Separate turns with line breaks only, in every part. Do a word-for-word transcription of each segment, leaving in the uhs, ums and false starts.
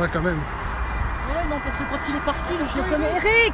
là quand même.
Ouais, non, parce que quand il est parti, je le connais. Eric!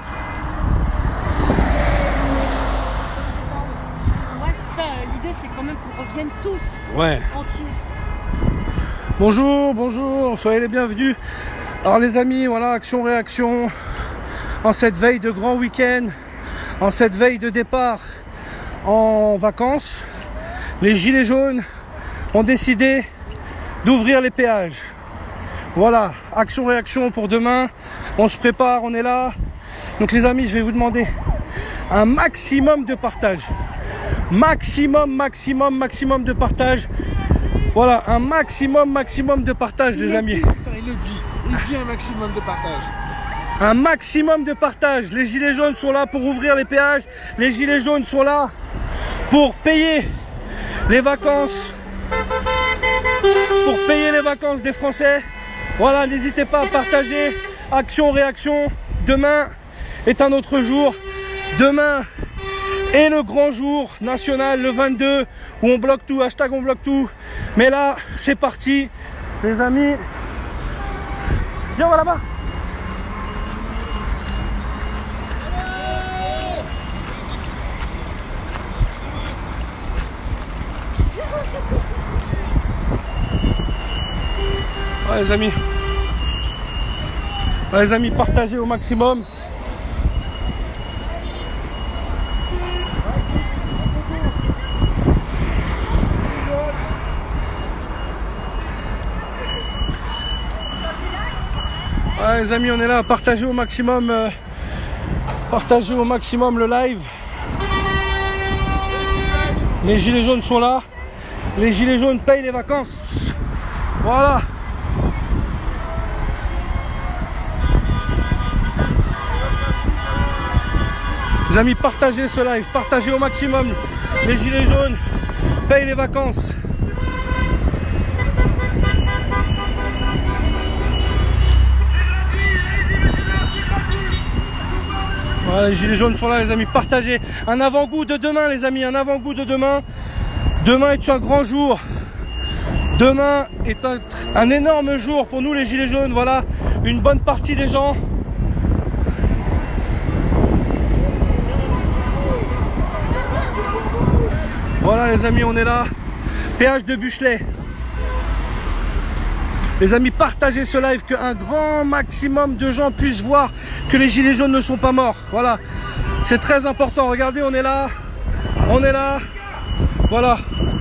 Ouais, c'est ça, l'idée c'est quand même qu'on revienne tous.
Ouais.
Entiers.
Bonjour, bonjour, soyez les bienvenus. Alors les amis, voilà, action-réaction. En cette veille de grand week-end, en cette veille de départ en vacances, les gilets jaunes ont décidé d'ouvrir les péages. Voilà, action-réaction pour demain. On se prépare, on est là. Donc les amis, je vais vous demander un maximum de partage. Maximum, maximum, maximum de partage. Voilà, un maximum, maximum de partage, les amis.
Il le dit, il dit un maximum de partage.
Un maximum de partage. Les gilets jaunes sont là pour ouvrir les péages. Les gilets jaunes sont là pour payer les vacances. Pour payer les vacances des Français. Voilà, n'hésitez pas à partager. Action, réaction. Demain est un autre jour. Demain est le grand jour national, le vingt-deux, où on bloque tout. Hashtag on bloque tout. Mais là, c'est parti. Les amis. Viens, on va là-bas. Ouais, les amis, ouais, les amis, partagez au maximum. Ouais, les amis, on est là, partagez au maximum, euh, partagez au maximum le live. Les gilets jaunes sont là, les gilets jaunes payent les vacances. Voilà. Les amis, partagez ce live, partagez au maximum. Les gilets jaunes payent les vacances. Voilà, les gilets jaunes sont là, les amis, partagez. Un avant-goût de demain, les amis, un avant-goût de demain. Demain est un grand jour. Demain est un, un énorme jour pour nous, les gilets jaunes. Voilà, une bonne partie des gens. Voilà les amis, on est là. Péage de Buchelet. Les amis, partagez ce live, qu'un grand maximum de gens puissent voir que les gilets jaunes ne sont pas morts. Voilà, c'est très important. Regardez, on est là. On est là. Voilà.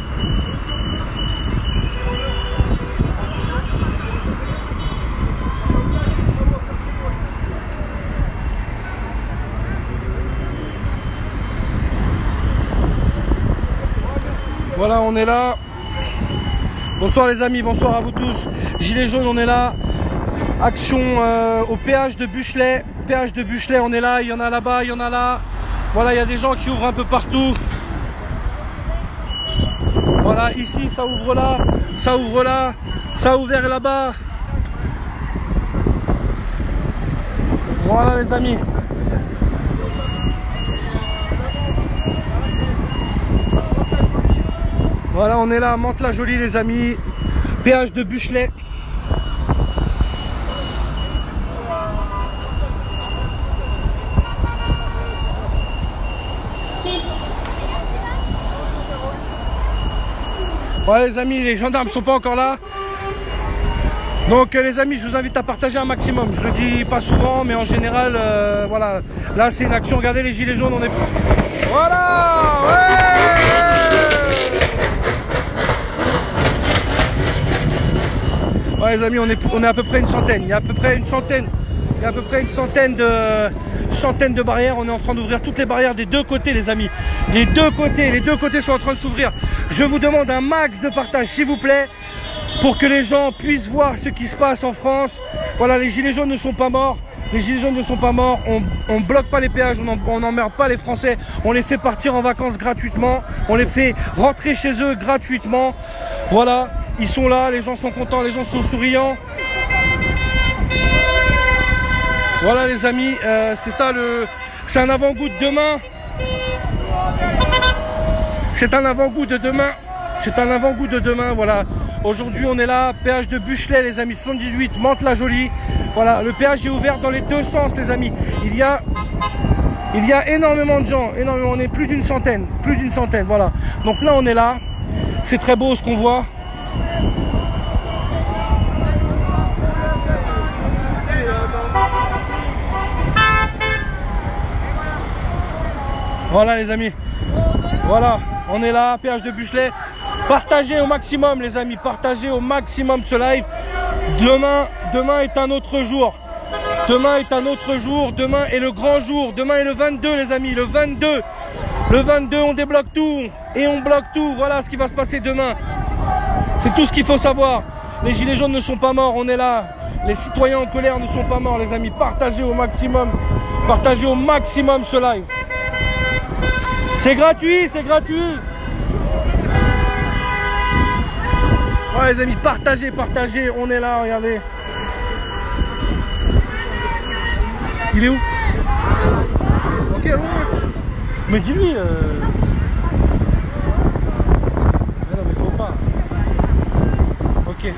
Voilà, on est là. Bonsoir les amis, bonsoir à vous tous. Gilets jaunes, on est là. Action euh, au péage de Buchelet. Péage de Buchelet, on est là. Il y en a là-bas, il y en a là. Voilà, il y a des gens qui ouvrent un peu partout. Voilà, ici, ça ouvre là. Ça ouvre là. Ça a ouvert là-bas. Voilà les amis. Voilà, on est là à Mantes-la-Jolie, les amis. Péage de Buchelet. Voilà, les amis, les gendarmes sont pas encore là. Donc, les amis, je vous invite à partager un maximum. Je le dis pas souvent, mais en général, euh, voilà. Là, c'est une action. Regardez les gilets jaunes, on est... Voilà, ouais. Ouais les amis, on est, on est à peu près une centaine. Il y a à peu près une centaine. Il y a à peu près une centaine de, centaine de barrières. On est en train d'ouvrir toutes les barrières des deux côtés, les amis. Les deux côtés, les deux côtés sont en train de s'ouvrir. Je vous demande un max de partage, s'il vous plaît, pour que les gens puissent voir ce qui se passe en France. Voilà, les gilets jaunes ne sont pas morts. Les gilets jaunes ne sont pas morts. On ne bloque pas les péages, on n'emmerde pas les Français. On les fait partir en vacances gratuitement. On les fait rentrer chez eux gratuitement. Voilà. Ils sont là, les gens sont contents, les gens sont souriants. Voilà les amis, euh, c'est ça le... C'est un avant-goût de demain. C'est un avant-goût de demain. C'est un avant-goût de demain, voilà. Aujourd'hui, on est là, péage de Buchelet, les amis, soixante-dix-huit, Mantes-la-Jolie. Voilà, le péage est ouvert dans les deux sens, les amis. Il y a, il y a énormément de gens, énormément, on est plus d'une centaine, plus d'une centaine, voilà. Donc là, on est là. C'est très beau ce qu'on voit. Voilà les amis, voilà, on est là, péage de Buchelet. Partagez au maximum les amis, partagez au maximum ce live. Demain, demain est un autre jour. Demain est un autre jour, demain est le grand jour. Demain est le vingt-deux les amis, le vingt-deux. Le vingt-deux, on débloque tout et on bloque tout. Voilà ce qui va se passer demain. C'est tout ce qu'il faut savoir. Les gilets jaunes ne sont pas morts, on est là. Les citoyens en colère ne sont pas morts les amis. Partagez au maximum, partagez au maximum ce live. C'est gratuit, c'est gratuit. Ouais les amis, partagez, partagez, on est là, regardez. Il est où? Ok, ouais. Mais dis-lui. Euh... Mais non mais faut pas. Ok.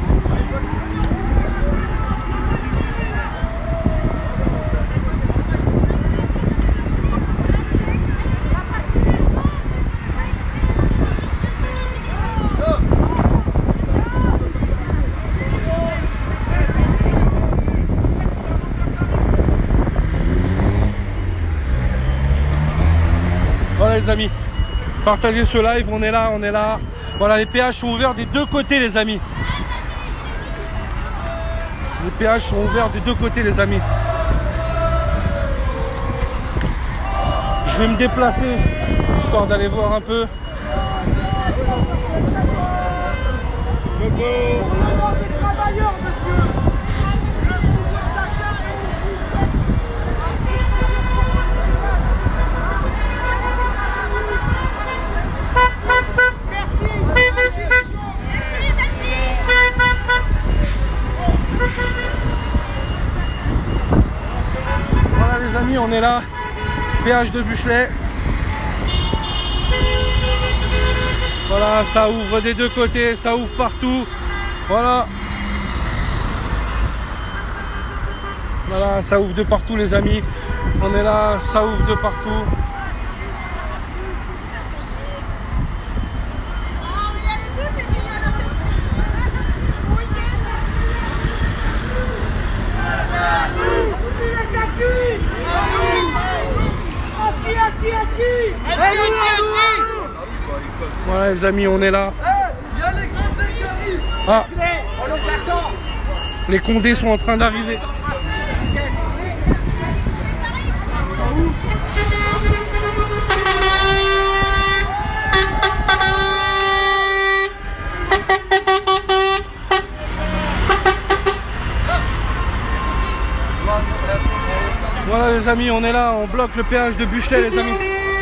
Les amis, partagez ce live, on est là, on est là. Voilà, les péages sont ouverts des deux côtés les amis. Les péages sont ouverts des deux côtés les amis. Je vais me déplacer histoire d'aller voir un peu. On est là, péage de Buchelet. Voilà, ça ouvre des deux côtés, ça ouvre partout. Voilà. Voilà, ça ouvre de partout les amis. On est là, ça ouvre de partout. Voilà les amis, on est là.
Il y a les Condés qui arrivent.
Ah,
On les attend.
les Condés sont en train d'arriver. Voilà les amis, on est là, on bloque le péage de Buchelet les amis.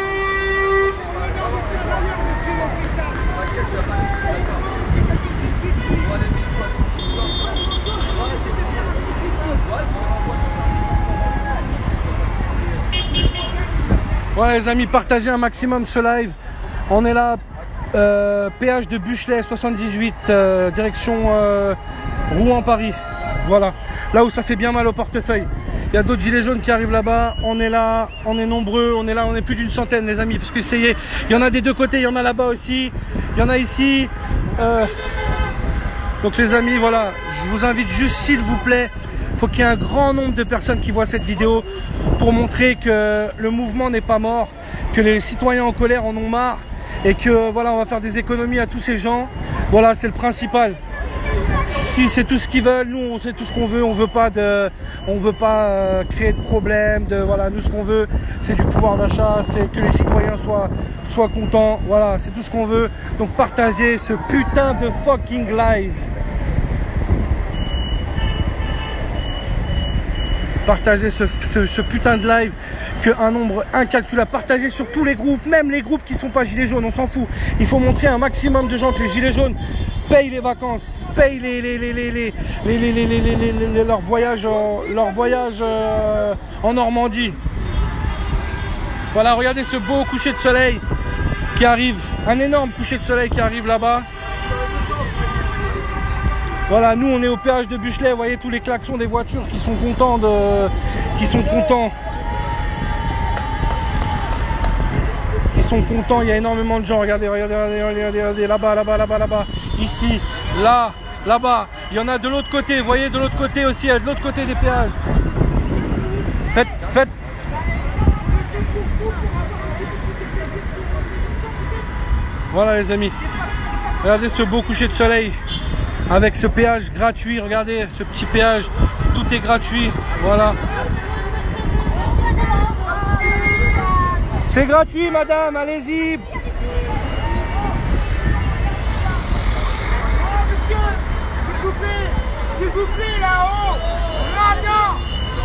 Voilà les amis, partagez un maximum ce live. On est là, euh, péage de Buchelet soixante-dix-huit, euh, direction euh, Rouen-Paris. Voilà, là où ça fait bien mal au portefeuille. Il y a d'autres gilets jaunes qui arrivent là-bas. On est là, on est nombreux, on est là, on est plus d'une centaine les amis. Parce que c'est, il y en a des deux côtés, il y en a là-bas aussi. Il y en a ici. Euh... Donc les amis, voilà, je vous invite juste s'il vous plaît. Il faut qu'il y ait un grand nombre de personnes qui voient cette vidéo pour montrer que le mouvement n'est pas mort, que les citoyens en colère en ont marre et que voilà, on va faire des économies à tous ces gens. Voilà, c'est le principal. Si c'est tout ce qu'ils veulent, nous on sait tout ce qu'on veut, on veut pas de, on veut pas euh, créer de problème, de voilà, nous ce qu'on veut, c'est du pouvoir d'achat, c'est que les citoyens soient, soient contents, voilà, c'est tout ce qu'on veut. Donc partagez ce putain de fucking live. Partagez ce, ce, ce putain de live qu'un nombre incalculable. Partagez sur tous les groupes, même les groupes qui sont pas gilets jaunes, on s'en fout. Il faut montrer un maximum de gens que les gilets jaunes payent les vacances, payent les, les, les, les, les, les, les, les, les, les, les, les, leur voyage, en, leur voyage euh, en Normandie. Voilà, regardez ce beau coucher de soleil qui arrive, un énorme coucher de soleil qui arrive là-bas. Voilà, nous on est au péage de Buchelet, vous voyez tous les klaxons des voitures qui sont contents de... qui sont contents. Qui sont contents, il y a énormément de gens, regardez, regardez, regardez, regardez, regardez là-bas, là-bas, là-bas, là-bas, ici, là, là-bas, il y en a de l'autre côté, vous voyez de l'autre côté aussi, de l'autre côté des péages. Faites, faites. Voilà les amis, regardez ce beau coucher de soleil avec ce péage gratuit, regardez ce petit péage, tout est gratuit, voilà. C'est gratuit madame, allez-y.
S'il vous plaît, s'il vous plaît, là-haut, radin.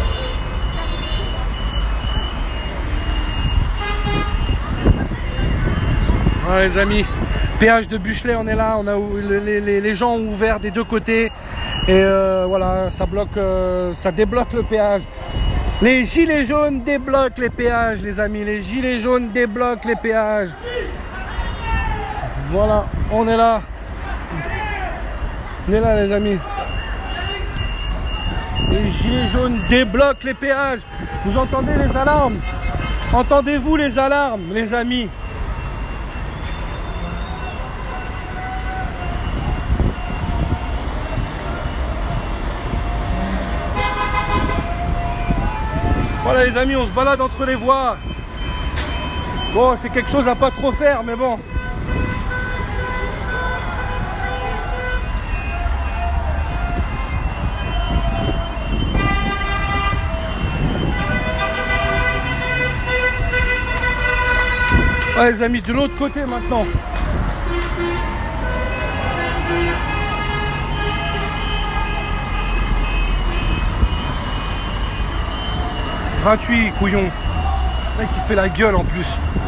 Voilà les amis, péage de Buchelet, on est là, on a les, les, les gens ont ouvert des deux côtés et euh, voilà, ça bloque, euh, ça débloque le péage. Les gilets jaunes débloquent les péages les amis, les gilets jaunes débloquent les péages. Voilà, on est là. On est là les amis. Les gilets jaunes débloquent les péages. Vous entendez les alarmes? Entendez-vous les alarmes les amis? Voilà les amis, on se balade entre les voies. Bon, c'est quelque chose à pas trop faire, mais bon. Ouais les amis, de l'autre côté maintenant. Gratuit, couillon. Le mec il fait la gueule en plus.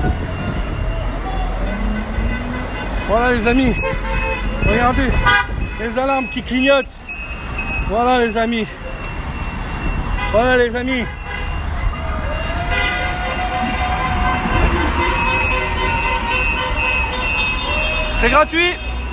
Voilà les amis. Regardez. Les alarmes qui clignotent. Voilà les amis. Voilà les amis. C'est gratuit.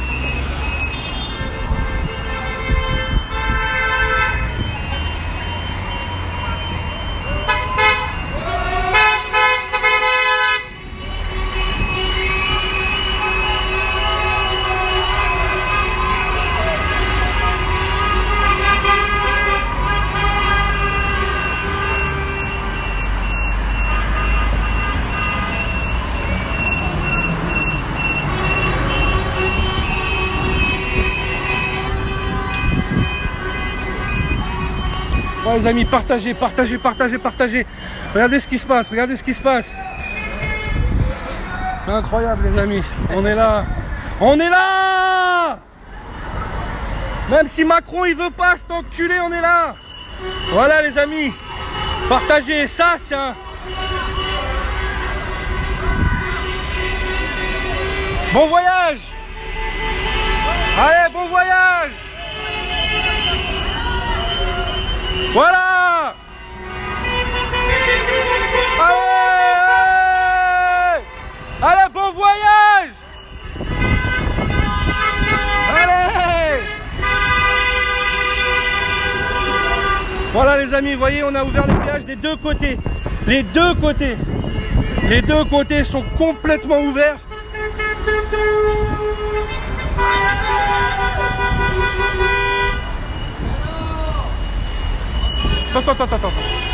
Ouais, les amis, partagez, partagez, partagez, partagez. Regardez ce qui se passe, regardez ce qui se passe. C'est incroyable les amis. On est là. On est là. Même si Macron il veut pas, cet enculé, on est là. Voilà les amis. Partagez, ça c'est un... Bon voyage. Allez, bon voyage. Voilà. Allez, allez, bon voyage. Allez. Voilà les amis, vous voyez, on a ouvert le péage des deux côtés. Les deux côtés. Les deux côtés sont complètement ouverts. Attends, attends, attends, attends.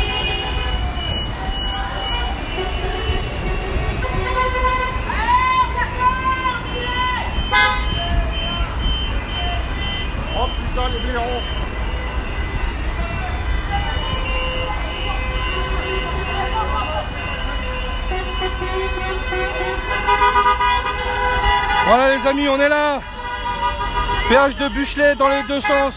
Oh putain, les blaireaux.
Voilà les amis, on est là. Péage de Buchelet dans les deux sens.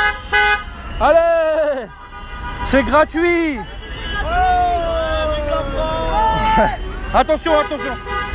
Allez, c'est gratuit.
Oh, vive la France.
Attention, attention.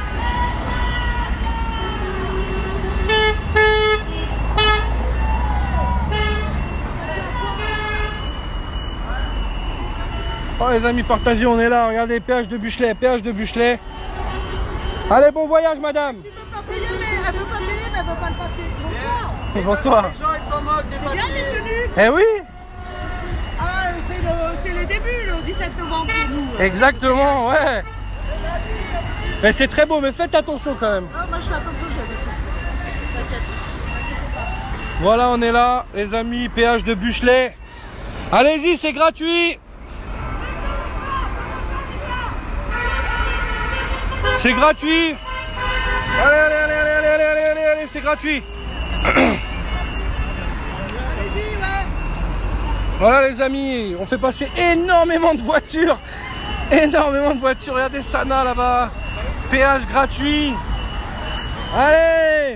Oh les amis, partagez, on est là. Regardez, péage de Buchelet, péage de Buchelet. Allez, bon voyage madame.
Tu peux pas payer, mais elle veut pas payer, mais elle veut pas le papier. Bonsoir.
Bonsoir.
Les gens ils s'en moquent des
C'est bien d'être venu.
Eh oui.
Ah, c'est le, c'est les débuts, le dix-sept novembre pour nous.
Exactement, ouais. Mais c'est très beau, mais faites attention quand même.
Ah, moi je fais attention, j'ai l'habitude. T'inquiète.
Voilà, on est là, les amis, péage de Buchelet. Allez-y, c'est gratuit. C'est gratuit. Allez, allez, allez, allez, allez, allez, allez, allez, allez, c'est gratuit.
Allez-y, ouais.
Voilà les amis, on fait passer énormément de voitures. Énormément de voitures. Regardez Sana là-bas. Péage gratuit. Allez.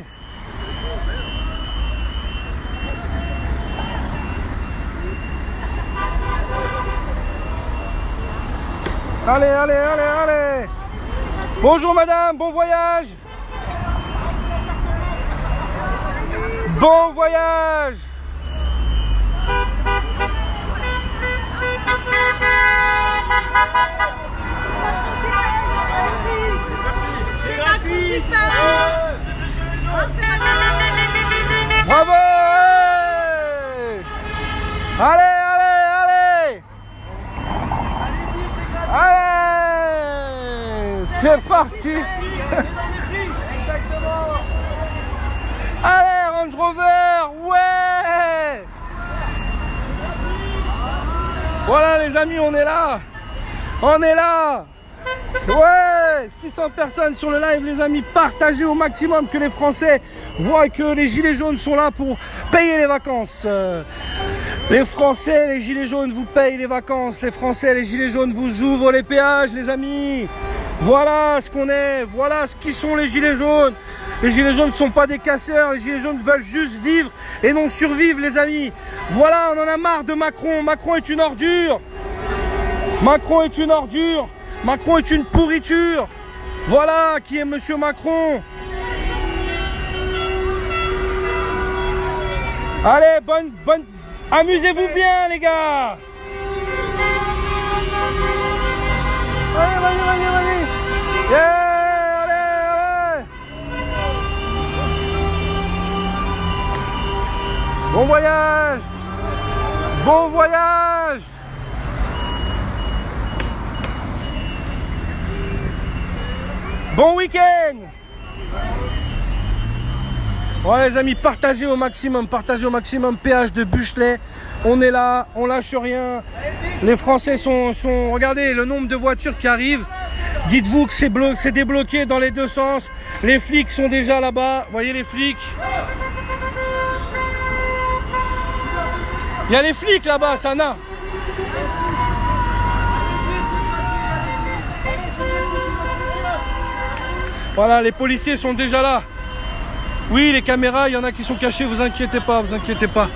Allez, allez, allez, allez. Bonjour madame, bon voyage. Bon voyage.
C'est gratuit.
Bravo. Allez, allez, allez. Allez. C'est parti.
Exactement.
Allez, Range Rover, ouais. Voilà les amis, on est là. On est là. Ouais, six cents personnes sur le live les amis, partagez au maximum que les Français voient que les gilets jaunes sont là pour payer les vacances. Euh, les Français, les gilets jaunes vous payent les vacances. Les Français, les gilets jaunes vous ouvrent les péages les amis. Voilà ce qu'on est, voilà ce qui sont les gilets jaunes. Les gilets jaunes ne sont pas des casseurs, les gilets jaunes veulent juste vivre et non survivre les amis. Voilà, on en a marre de Macron. Macron est une ordure. Macron est une ordure. Macron est une pourriture. Voilà qui est monsieur Macron. Allez, bonne, bonne, amusez-vous bien les gars. Allez, allez, allez, allez. Yeah, allez, allez. Bon voyage. Bon voyage. Bon week-end. Ouais les amis, partagez au maximum, partagez au maximum, péage de Buchelet. On est là, on lâche rien. Les Français sont, sont... Regardez le nombre de voitures qui arrivent. Dites-vous que c'est blo... c'est débloqué dans les deux sens. Les flics sont déjà là-bas. Voyez les flics. Il y a les flics là-bas, Sana. Voilà, les policiers sont déjà là. Oui, les caméras, il y en a qui sont cachées, vous inquiétez pas, vous inquiétez pas.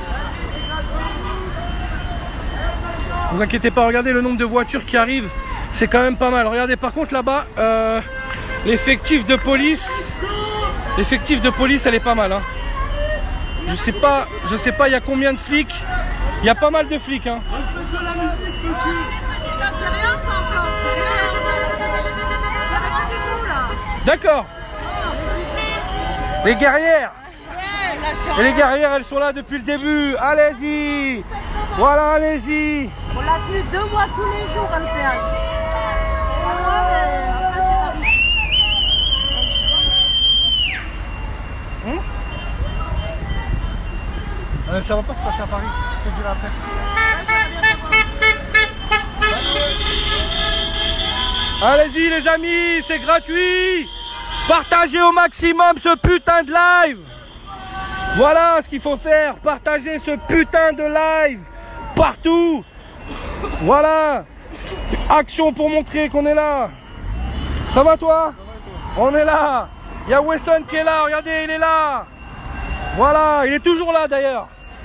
Vous inquiétez pas, regardez le nombre de voitures qui arrivent, c'est quand même pas mal. Regardez, par contre là-bas, euh, l'effectif de police, l'effectif de police, elle est pas mal. Hein. Je sais pas, je sais pas, il y a combien de flics. Il y a pas mal de flics. Hein. D'accord. Les guerrières. Et les guerrières, elles sont là depuis le début. Allez-y. Voilà, allez-y.
On l'a tenu deux mois tous les jours à le péage.
Hum euh, ça va pas se passer à Paris. Je te dirai après. Allez-y les amis, c'est gratuit. Partagez au maximum ce putain de live. Voilà ce qu'il faut faire. Partagez ce putain de live partout. Voilà. Action pour montrer qu'on est là. Ça va toi? On est là. Il y a Wesson qui est là. Regardez, il est là. Voilà, il est toujours là d'ailleurs.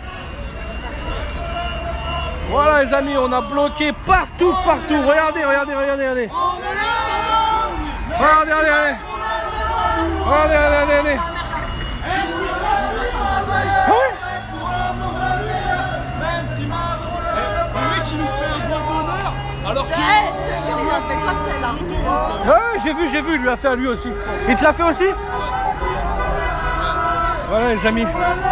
Voilà les amis, on a bloqué partout, partout. Regardez, regardez, regardez, regardez. Regardez, regardez, regardez. Regardez, regardez, regardez. Ah ouais.
Le mec qui nous fait un point d'honneur alors que...
C'est comme ça là.
Ouais, j'ai vu, j'ai vu, il lui a fait à lui aussi. Il te l'a fait aussi? Voilà les amis.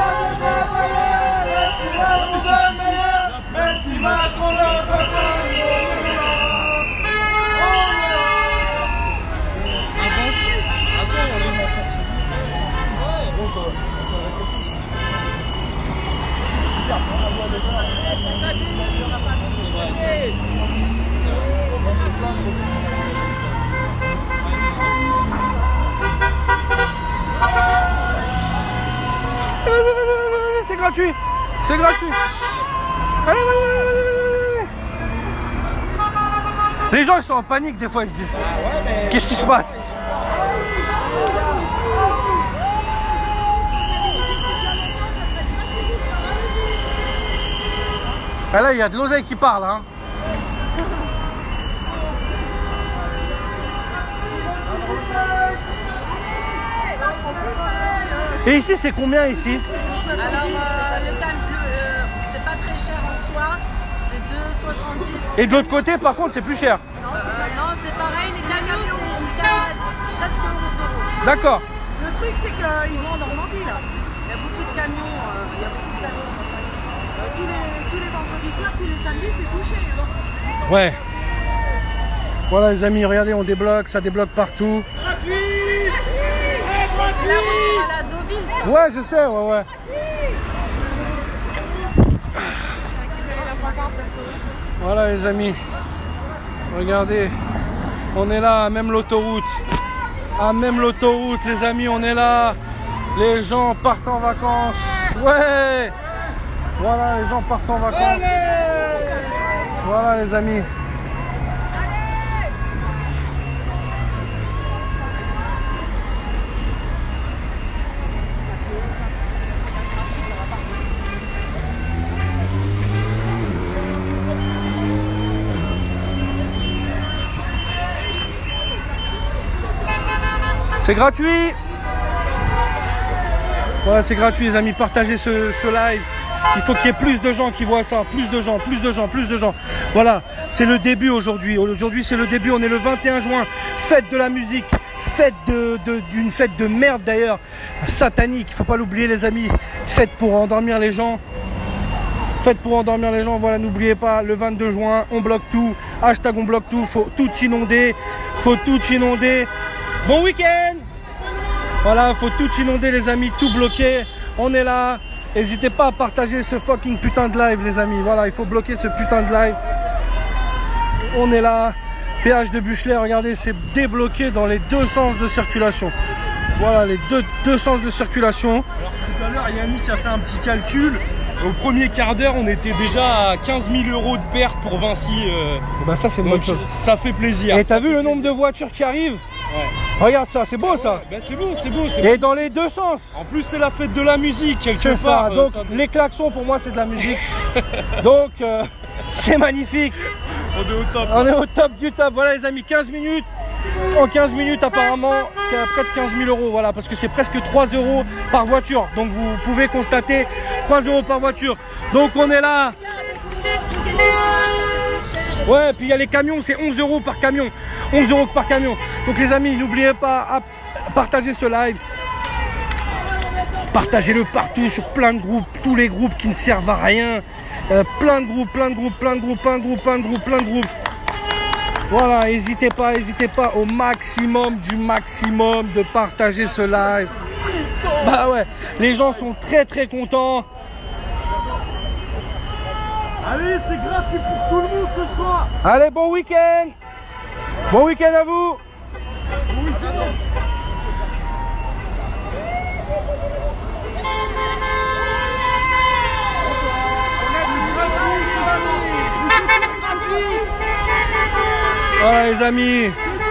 C'est gratuit, c'est gratuit. Allez, allez, allez, allez, allez. Les gens ils sont en panique des fois, ils se disent qu'est-ce qui se passe? Ah là il y a de l'oseille qui parle hein. Et ici c'est combien ici?
Alors euh, le cam, euh, c'est pas très cher en soi, c'est deux soixante-dix.
Et de l'autre côté par contre c'est plus cher.
Non, euh, non c'est pareil, les camions c'est jusqu'à presque onze euros.
D'accord.
Le truc, c'est qu'ils vont en Normandie, là.
Il y a beaucoup de camions, euh, il y a beaucoup de camions.
Euh, tous, les, tous les vendredis soirs, tous les samedis, c'est bouché. Hein.
Ouais. Voilà les amis, regardez, on débloque, ça débloque partout.
C'est la route à la Deauville, ça.
Ouais, je sais, ouais, ouais. Voilà les amis. Regardez. On est là, même l'autoroute. À même l'autoroute, les amis, on est là. Les gens partent en vacances. Ouais. Voilà, les gens partent en vacances. Voilà les amis. C'est gratuit. Voilà, c'est gratuit les amis, partagez ce, ce live. Il faut qu'il y ait plus de gens qui voient ça, plus de gens, plus de gens, plus de gens. Voilà, c'est le début aujourd'hui. Aujourd'hui c'est le début, on est le vingt et un juin, fête de la musique, fête de, de, d'une fête de merde d'ailleurs, satanique, il faut pas l'oublier les amis, fête pour endormir les gens. Faites pour endormir les gens, voilà, n'oubliez pas, le vingt-deux juin, on bloque tout, hashtag on bloque tout, faut tout inonder, faut tout inonder. Bon week-end. Voilà, faut tout inonder les amis, tout bloquer, on est là. N'hésitez pas à partager ce fucking putain de live les amis, voilà, il faut bloquer ce putain de live. On est là, péage de Buchelet, regardez, c'est débloqué dans les deux sens de circulation. Voilà, les deux, deux sens de circulation.
Alors tout à l'heure, Yannick a fait un petit calcul. Au premier quart d'heure, on était déjà à quinze mille euros de perte pour Vinci. Euh,
Et bah ça c'est une bonne chose.
Ça fait plaisir.
Et t'as vu le nombre de voitures qui arrivent?
Ouais.
Regarde ça, c'est beau ça.
Ben c'est beau, c'est beau.
Et dans les deux sens.
En plus, c'est la fête de la musique, quelque
C'est
part.
ça, donc
ça...
les klaxons pour moi c'est de la musique. Donc euh, c'est magnifique.
On est au top.
On est au top du top. Voilà les amis, quinze minutes. En quinze minutes apparemment, il y a près de quinze mille euros. Voilà, parce que c'est presque trois euros par voiture. Donc vous pouvez constater trois euros par voiture. Donc on est là. Ouais, puis il y a les camions, c'est onze euros par camion. onze euros par camion. Donc les amis, n'oubliez pas à partager ce live. Partagez-le partout sur plein de groupes, tous les groupes qui ne servent à rien. Euh, plein de groupes, plein de groupes, plein de groupes, plein de groupes, plein de groupes, plein de groupes. Voilà, n'hésitez pas, n'hésitez pas au maximum du maximum de partager ce live. Bah ouais, les gens sont très très contents.
Allez, c'est gratuit pour tout le monde ce soir.
Allez, bon week-end. Bon week-end à vous.
Bon week-end.
Voilà les amis.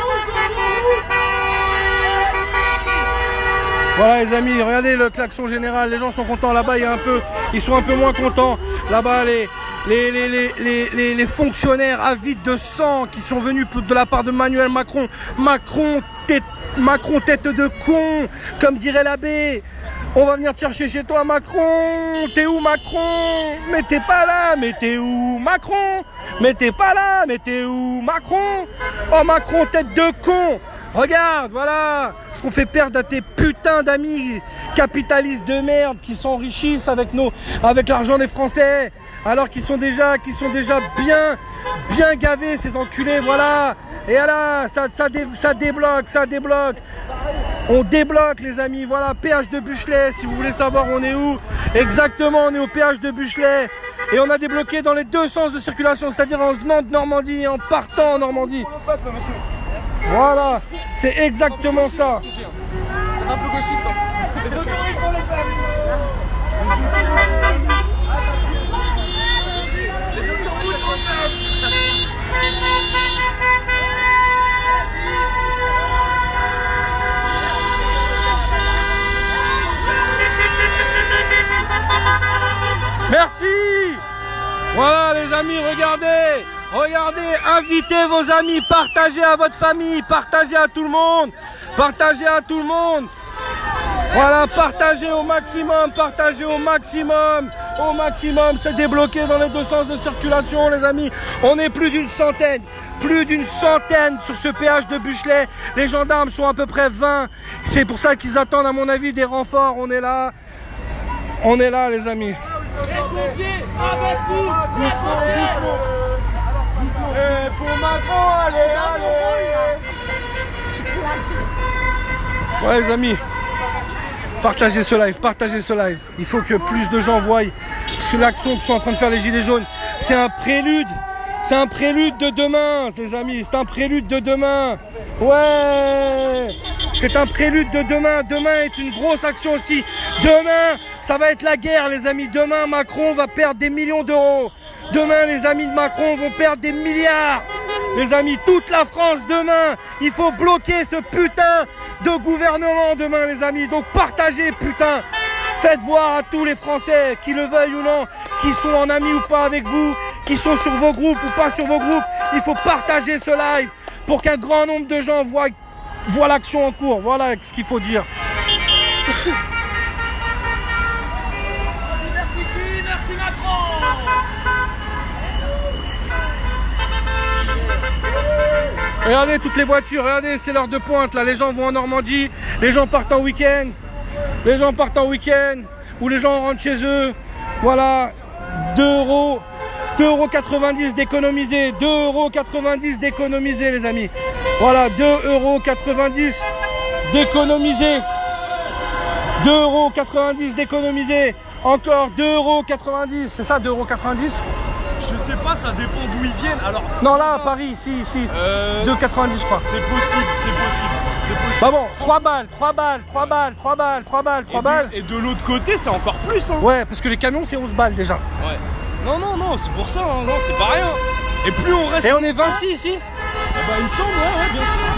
Voilà les amis, regardez le klaxon général, les gens sont contents. Là-bas il y a un peu, ils sont un peu moins contents. Là-bas les, les, les, les, les, les, les fonctionnaires avides de sang qui sont venus de la part de Emmanuel Macron. Macron tête, Macron tête de con, comme dirait l'abbé. On va venir te chercher chez toi Macron. T'es où Macron? Mais t'es pas là. Mais t'es où Macron? Mais t'es pas là. Mais t'es où Macron? Oh Macron tête de con. Regarde, voilà ce qu'on fait perdre à tes putains d'amis capitalistes de merde qui s'enrichissent avec nos, avec l'argent des Français, alors qu'ils sont déjà, qu'ils sont déjà bien, bien gavés ces enculés, voilà. Et là, ça, ça, dé, ça débloque, ça débloque. On débloque les amis, voilà, péage de Buchelet, si vous voulez savoir on est où. Exactement, on est au péage de Buchelet. Et on a débloqué dans les deux sens de circulation, c'est-à-dire en venant de Normandie et en partant en Normandie. Voilà, c'est exactement ça.
C'est un peu gauchiste. Hein. Les autoroutes pour les femmes. Les autoroutes pour les femmes.
Merci. Voilà les amis, regardez. Regardez, invitez vos amis, partagez à votre famille, partagez à tout le monde, partagez à tout le monde. Voilà, partagez au maximum, partagez au maximum, au maximum. C'est débloqué dans les deux sens de circulation, les amis. On est plus d'une centaine, plus d'une centaine sur ce péage de Buchelet. Les gendarmes sont à peu près vingt. C'est pour ça qu'ils attendent, à mon avis, des renforts. On est là, on est là, les amis.
Les pompiers avec nous. Doucement, doucement. Et pour Macron, allez, allez.
Ouais les amis, partagez ce live, partagez ce live. Il faut que plus de gens voient sur l'action que sont en train de faire les gilets jaunes. C'est un prélude, c'est un prélude de demain les amis, c'est un prélude de demain. Ouais, c'est un prélude de demain. Demain est une grosse action aussi. Demain, ça va être la guerre les amis. Demain, Macron va perdre des millions d'euros. Demain, les amis de Macron vont perdre des milliards. Les amis, toute la France, demain, il faut bloquer ce putain de gouvernement demain, les amis. Donc partagez, putain. Faites voir à tous les Français, qui le veuillent ou non, qui sont en amis ou pas avec vous, qui sont sur vos groupes ou pas sur vos groupes. Il faut partager ce live pour qu'un grand nombre de gens voient, voient l'action en cours. Voilà ce qu'il faut dire.
Merci qui? Merci Macron.
Regardez toutes les voitures, regardez, c'est l'heure de pointe là, les gens vont en Normandie, les gens partent en week-end, les gens partent en week-end, ou les gens rentrent chez eux, voilà, deux euros, deux euros quatre-vingt-dix d'économiser, deux euros quatre-vingt-dix d'économiser les amis, voilà, deux euros quatre-vingt-dix d'économiser, deux euros quatre-vingt-dix d'économiser, encore deux euros quatre-vingt-dix, c'est ça deux euros quatre-vingt-dix?
Je sais pas, ça dépend d'où ils viennent. Alors,
non, là, à Paris, ici, ici.
Euh,
deux euros quatre-vingt-dix, je crois.
C'est possible, c'est possible. C'est possible.
Bah bon, trois balles, trois balles, trois balles, trois balles, trois balles, trois balles.
Et de l'autre côté, c'est encore plus. Hein.
Ouais, parce que les camions, c'est onze balles déjà.
Ouais. Non, non, non, c'est pour ça. Hein. Non, c'est pas rien. Et plus on reste.
Et on est Vinci ici?
Ah bah, il me semble, ouais, ouais, bien sûr.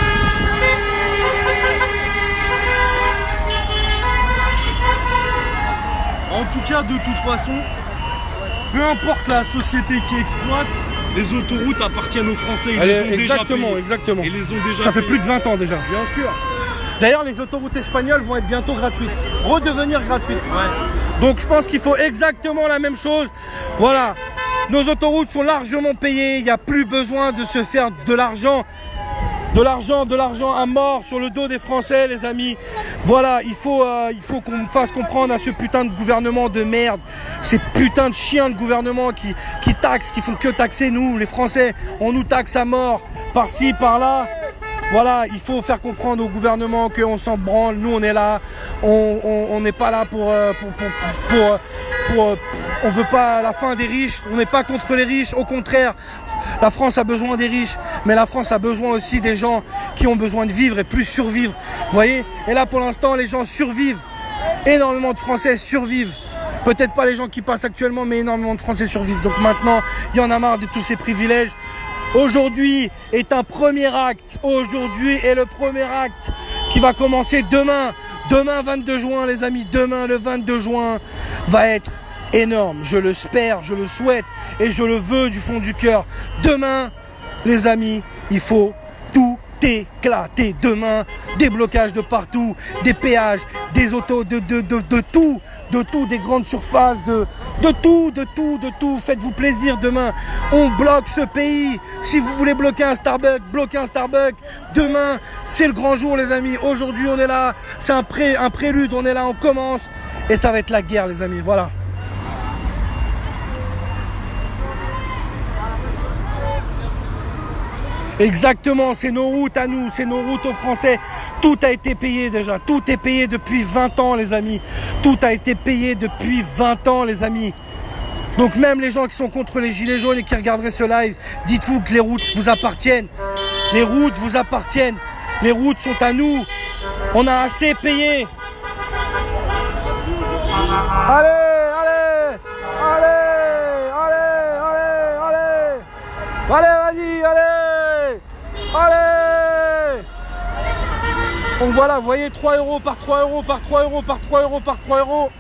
En tout cas, de toute façon, peu importe la société qui exploite, les autoroutes appartiennent aux Français. Ils
Allez,
les ont
exactement,
déjà
exactement.
Ils les ont déjà
Ça fait
payés.
plus de vingt ans déjà.
Bien sûr.
D'ailleurs, les autoroutes espagnoles vont être bientôt gratuites. Redevenir gratuites.
Ouais.
Donc je pense qu'il faut exactement la même chose. Voilà. Nos autoroutes sont largement payées. Il n'y a plus besoin de se faire de l'argent. De l'argent, de l'argent à mort sur le dos des Français, les amis. Voilà, il faut, euh, il faut qu'on fasse comprendre à ce putain de gouvernement de merde, ces putains de chiens de gouvernement qui, qui taxent, qui font que taxer nous, les Français. On nous taxe à mort, par-ci, par-là. Voilà, il faut faire comprendre au gouvernement qu'on s'en branle. Nous, on est là. On n'est pas là pour, euh, pour, pour, pour, pour, pour, pour on veut pas la fin des riches. On n'est pas contre les riches. Au contraire, la France a besoin des riches, mais la France a besoin aussi des gens qui ont besoin de vivre et plus survivre. Vous voyez? Et là, pour l'instant, les gens survivent. Énormément de Français survivent. Peut-être pas les gens qui passent actuellement, mais énormément de Français survivent. Donc maintenant, il y en a marre de tous ces privilèges. Aujourd'hui est un premier acte. Aujourd'hui est le premier acte qui va commencer demain. Demain, vingt-deux juin, les amis. Demain, le vingt-deux juin, va être énorme. Je l'espère, je le souhaite et je le veux du fond du cœur. Demain, les amis, il faut tout éclater. Demain, des blocages de partout, des péages, des autos, de, de, de, de tout, de tout, des grandes surfaces, de De tout, de tout, de tout. Faites-vous plaisir demain. On bloque ce pays. Si vous voulez bloquer un Starbucks, bloquez un Starbucks. Demain, c'est le grand jour, les amis. Aujourd'hui, on est là. C'est un, pré, un prélude. On est là, on commence. Et ça va être la guerre, les amis. Voilà. Exactement, c'est nos routes à nous, c'est nos routes aux Français. Tout a été payé déjà, tout est payé depuis vingt ans, les amis. Tout a été payé depuis vingt ans, les amis. Donc même les gens qui sont contre les gilets jaunes et qui regarderaient ce live, dites-vous que les routes vous appartiennent. Les routes vous appartiennent. Les routes sont à nous. On a assez payé. Allez, allez, allez, allez, allez, allez. Allez, vas-y, allez. Allez! Donc voilà, vous voyez, trois euros par trois euros, par trois euros, par trois euros, par trois euros.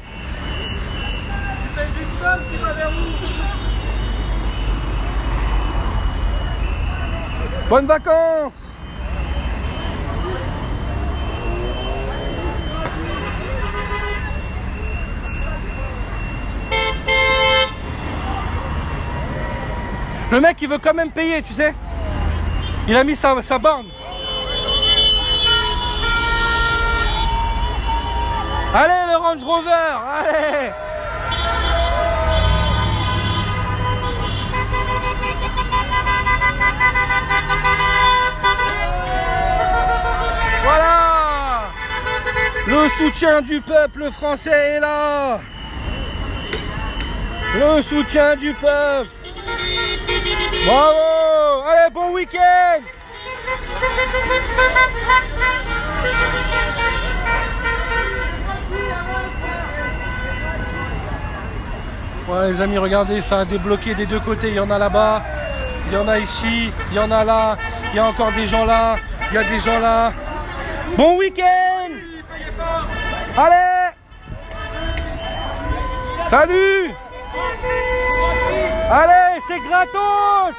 Bonnes vacances! Le mec, il veut quand même payer, tu sais. Il a mis sa, sa borne. Allez, le Range Rover, allez. Voilà. Le soutien du peuple français est là. Le soutien du peuple. Bravo! Allez, bon week-end! Voilà les amis, regardez, ça a débloqué des deux côtés. Il y en a là-bas, il y en a ici, il y en a là, il y a encore des gens là, il y a des gens là. Bon week-end! Allez! Salut! Allez, c'est gratos!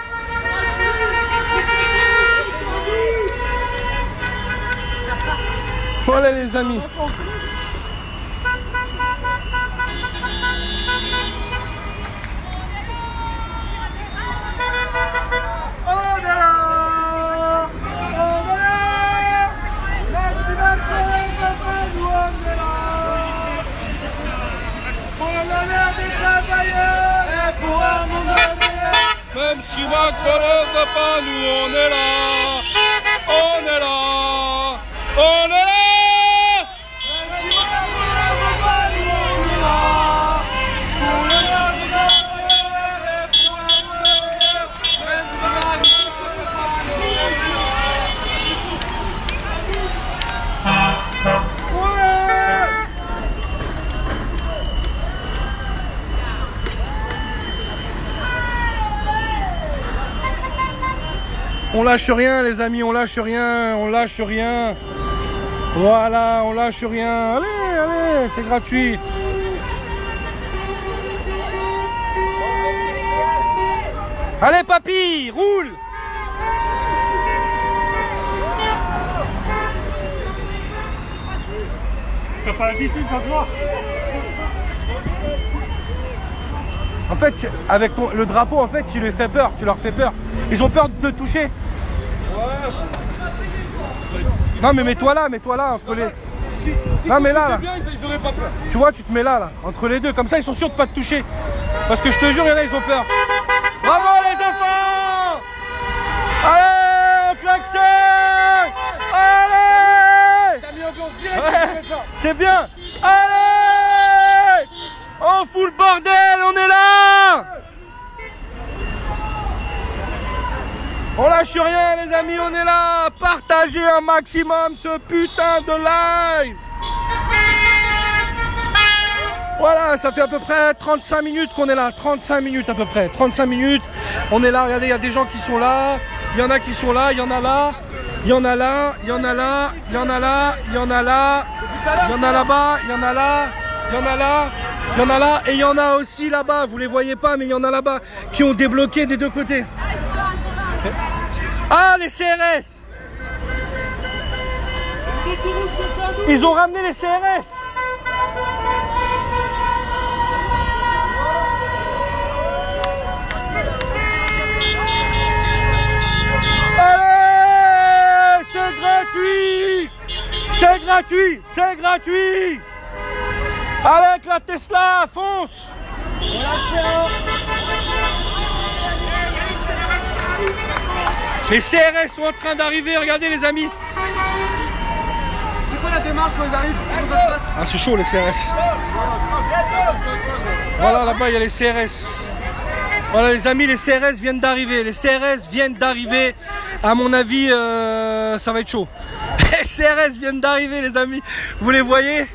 Voilà les amis.
On est là! On est là! Même si ma soirée s'appelle, nous on est là! Pour l'honneur des travailleurs et pour un monde meilleur!
Même si Macron ne veut pas, nous on est là! On est là! On est là! On lâche rien les amis, on lâche rien, on lâche rien. Voilà, on lâche rien. Allez, allez, c'est gratuit. Allez papy, roule.
T'as pas l'habitude, ça se voit.
En fait, avec ton, le drapeau, en fait, tu les fais peur, tu leur fais peur. Ils ont peur de te toucher. Non mais mets-toi là, mets-toi là entre les... Non mais là, là.
Ils auraient pas peur.
Tu vois, tu te mets là, là, entre les deux. Comme ça, ils sont sûrs de pas te toucher. Parce que je te jure, il y en a, ils ont peur. Bravo les enfants! Allez, on klaxonne! Allez!
Ça a mis ambiance directe.
Ouais, c'est bien! Allez! On fout le bordel, on est là! On lâche rien les amis, on est là. Partagez un maximum ce putain de live. Voilà, ça fait à peu près trente-cinq minutes qu'on est là. trente-cinq minutes à peu près. trente-cinq minutes. On est là, regardez, il y a des gens qui sont là. Il y en a qui sont là, il y en a là. Il y en a là, il y en a là, il y en a là, il y en a là. Il y en a là-bas, il y en a là, il y en a là. Il y en a là et il y en a aussi là-bas. Vous les voyez pas, mais il y en a là-bas qui ont débloqué des deux côtés. Ah, les C R S! Ils ont ramené les C R S! gratuit. C'est gratuit. C'est gratuit. Avec la Tesla, fonce. Les C R S sont en train d'arriver, regardez les amis.
C'est quoi la démarche quand ils arrivent? Comment ça se passe?
Ah, c'est chaud les C R S. Voilà, là-bas il y a les C R S. Voilà les amis, les C R S viennent d'arriver. Les C R S viennent d'arriver. À mon avis, euh, ça va être chaud. Les C R S viennent d'arriver les amis. Vous les voyez?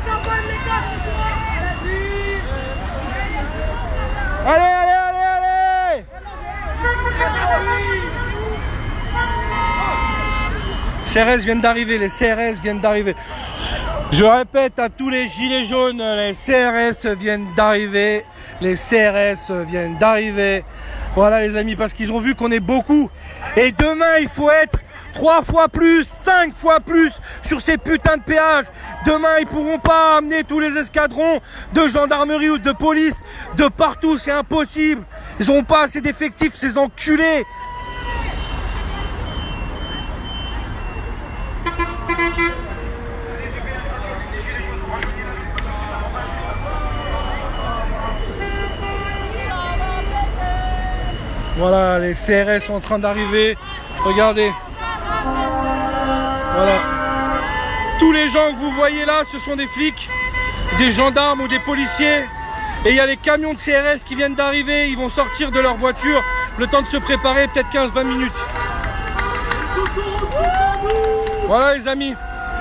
Allez, allez, allez, allez! C R S viennent d'arriver, les C R S viennent d'arriver. Je répète à tous les gilets jaunes, les C R S viennent d'arriver. Les C R S viennent d'arriver. Voilà les amis, parce qu'ils ont vu qu'on est beaucoup. Et demain, il faut être trois fois plus, cinq fois plus sur ces putains de péages. Demain, ils pourront pas amener tous les escadrons de gendarmerie ou de police de partout. C'est impossible. Ils n'ont pas assez d'effectifs, ces enculés. Voilà, les C R S sont en train d'arriver. Regardez. Voilà. Tous les gens que vous voyez là, ce sont des flics, des gendarmes ou des policiers. Et il y a les camions de C R S qui viennent d'arriver. Ils vont sortir de leur voiture. Le temps de se préparer, peut-être quinze vingt minutes. Voilà les amis.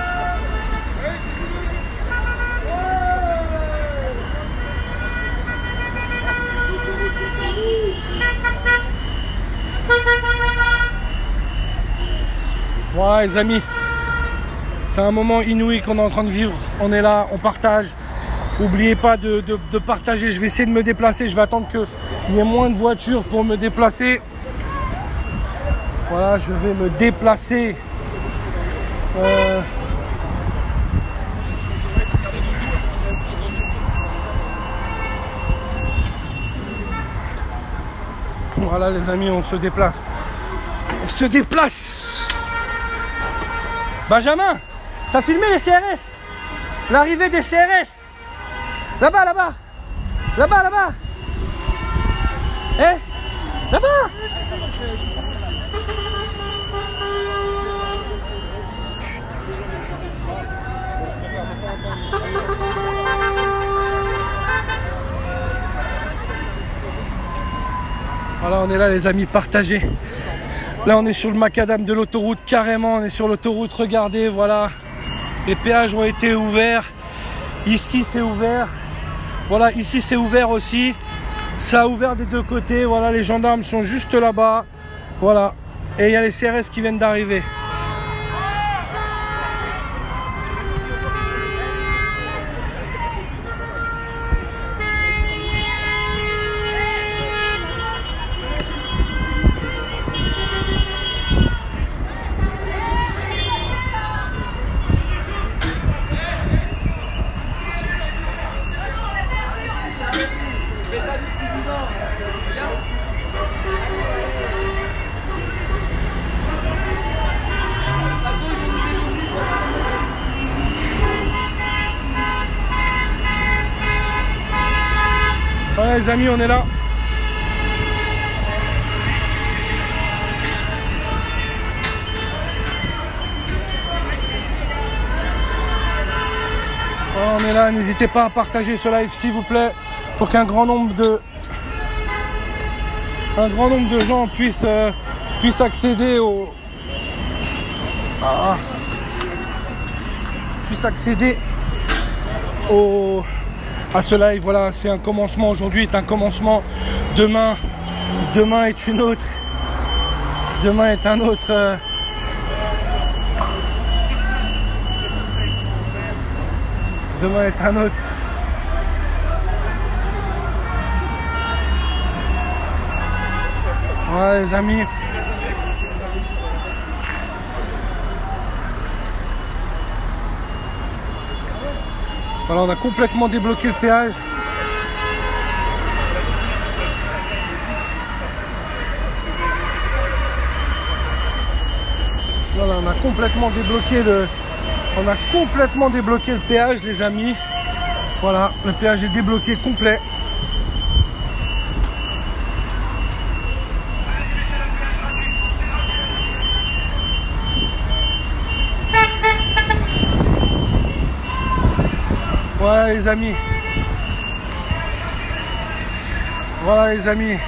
Voilà les amis, c'est un moment inouï qu'on est en train de vivre. On est là, on partage. N'oubliez pas de, de, de partager. Je vais essayer de me déplacer. Je vais attendre qu'il y ait moins de voitures pour me déplacer. Voilà, je vais me déplacer. Euh... Voilà les amis, on se déplace. On se déplace. Benjamin, t'as filmé les C R S? L'arrivée des C R S? Là-bas, là-bas. Là-bas, là-bas. Eh? Là-bas. Voilà, on est là les amis, partagez. Là on est sur le macadam de l'autoroute, carrément on est sur l'autoroute, regardez, voilà. Les péages ont été ouverts. Ici c'est ouvert. Voilà, ici c'est ouvert aussi. Ça a ouvert des deux côtés, voilà, les gendarmes sont juste là-bas. Voilà. Et il y a les C R S qui viennent d'arriver. Voilà les amis, on est là. Voilà, on est là, n'hésitez pas à partager ce live s'il vous plaît, pour qu'un grand nombre de un grand nombre de gens puissent, euh, puissent accéder au ah, puissent accéder au à ce live. Voilà, c'est un commencement, aujourd'hui est un commencement, demain demain est une autre demain est un autre euh... demain est un autre voilà les amis. Voilà, on a complètement débloqué le péage. Voilà. on a complètement débloqué le, on a complètement débloqué le péage, les amis. Voilà, le péage est débloqué complet. Voilà les amis. Voilà les amis.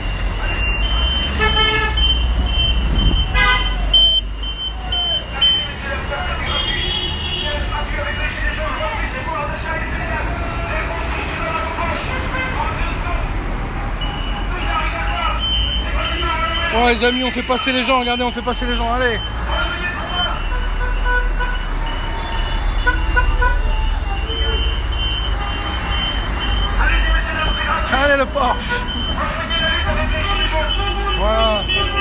Voilà les amis, on fait passer les gens, regardez, on fait passer les gens, allez. Allez le Porsche. Voilà.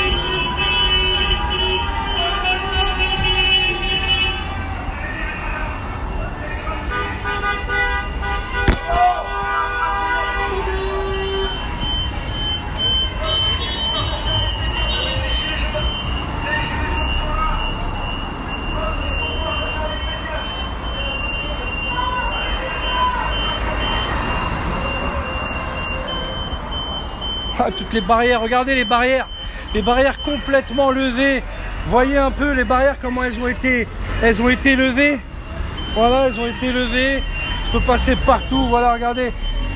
Ah, toutes les barrières, regardez les barrières, les barrières complètement levées. Voyez un peu les barrières, comment elles ont été, elles ont été levées. Voilà, elles ont été levées. Je peux passer partout, voilà, regardez.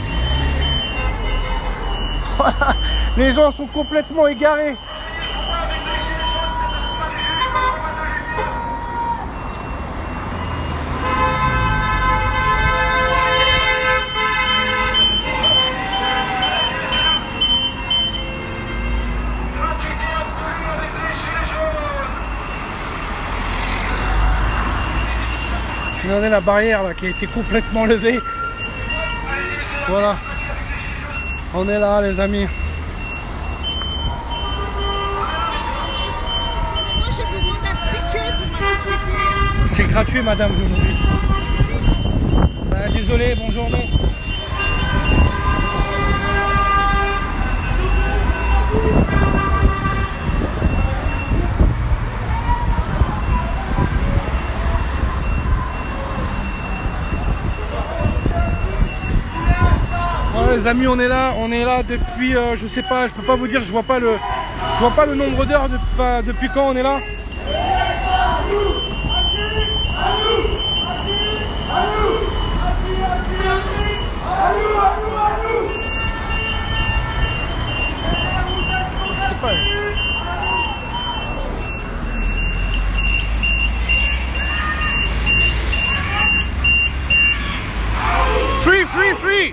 Voilà, les gens sont complètement égarés. Regardez la barrière là qui a été complètement levée. Voilà. On est là les amis.
Moi j'ai besoin d'un ticket pour ma société.
C'est gratuit madame aujourd'hui. Bah, désolé, bonjour non. Les amis, on est là, on est là depuis, euh, je sais pas, je peux pas vous dire, je vois pas le, je vois pas le nombre d'heures, de, enfin, depuis quand on est là. Je sais pas. Free, free, free.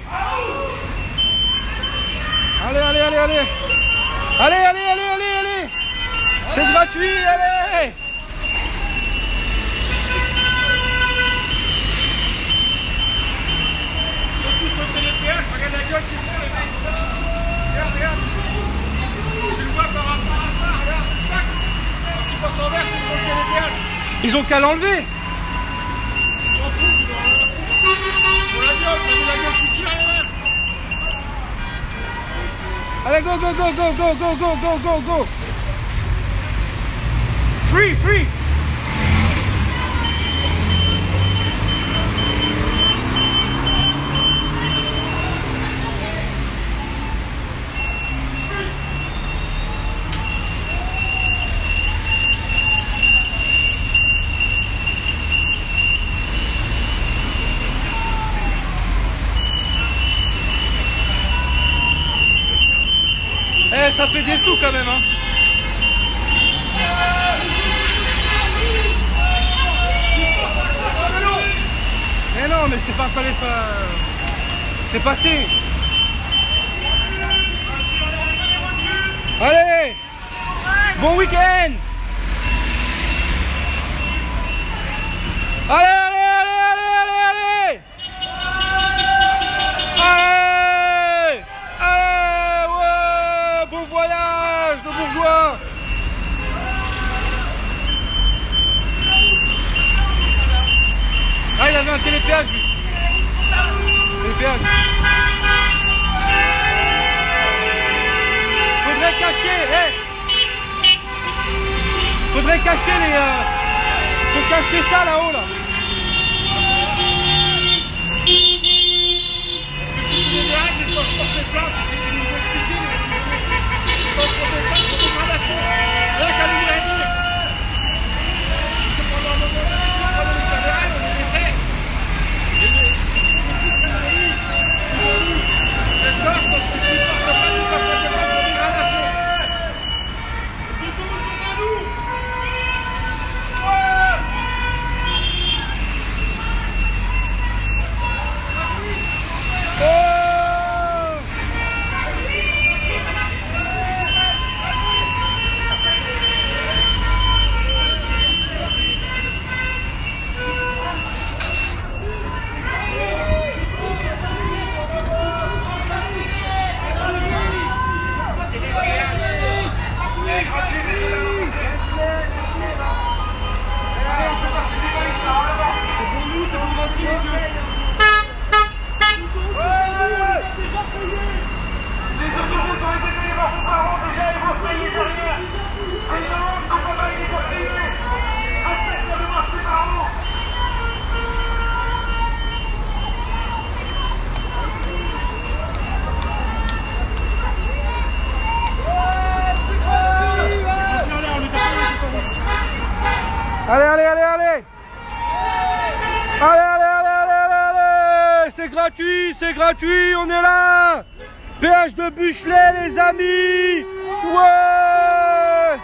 Allez, allez, allez, allez. Allez, allez, allez, allez, allez. C'est gratuit, allez.
Surtout sur le télépéage, regarde la gueule qu'ils font les mecs. Regarde, regarde. Tu le vois par rapport à ça, regarde. Tac. Quand tu passes en vert, c'est sur le télépéage.
Ils ont qu'à l'enlever.
Ils s'en foutent, ils ont rien à foutre. Sur la gueule, t'as vu la gueule qui tire, les mecs.
Allez, go, go, go, go, go, go, go, go, go, go. Free, free. Eh, ça fait des sous quand même, hein. Mais non, mais c'est pas fallait pas. C'est passé. Allez, bon week-end. Allez, allez, allez, allez, allez, allez. Allez, allez, ouais, bon voyage, le bourgeois. Ah, il avait un télépéage, lui. Télépéage. Faudrait cacher, hé. Faudrait cacher les... Euh... Faut cacher ça là-haut là.
Si tous les règles, ils peuvent porter plainte, c'est de nous expliquer, les policiers. Ils peuvent porter plainte pour dégradation. Rien qu'à nous régler. Parce que pendant un moment donné, si on prenait les caméras, on les laissait. Et les flics nous ont dit, nous ont dit, faites gaffe parce que s'ils portent plainte, ils peuvent porter plainte pour dégradation.
Allez, allez, allez, allez. Allez, allez, allez, allez, allez, allez. C'est gratuit, c'est gratuit, on est là. Péage de Buchelet, les amis. Ouais.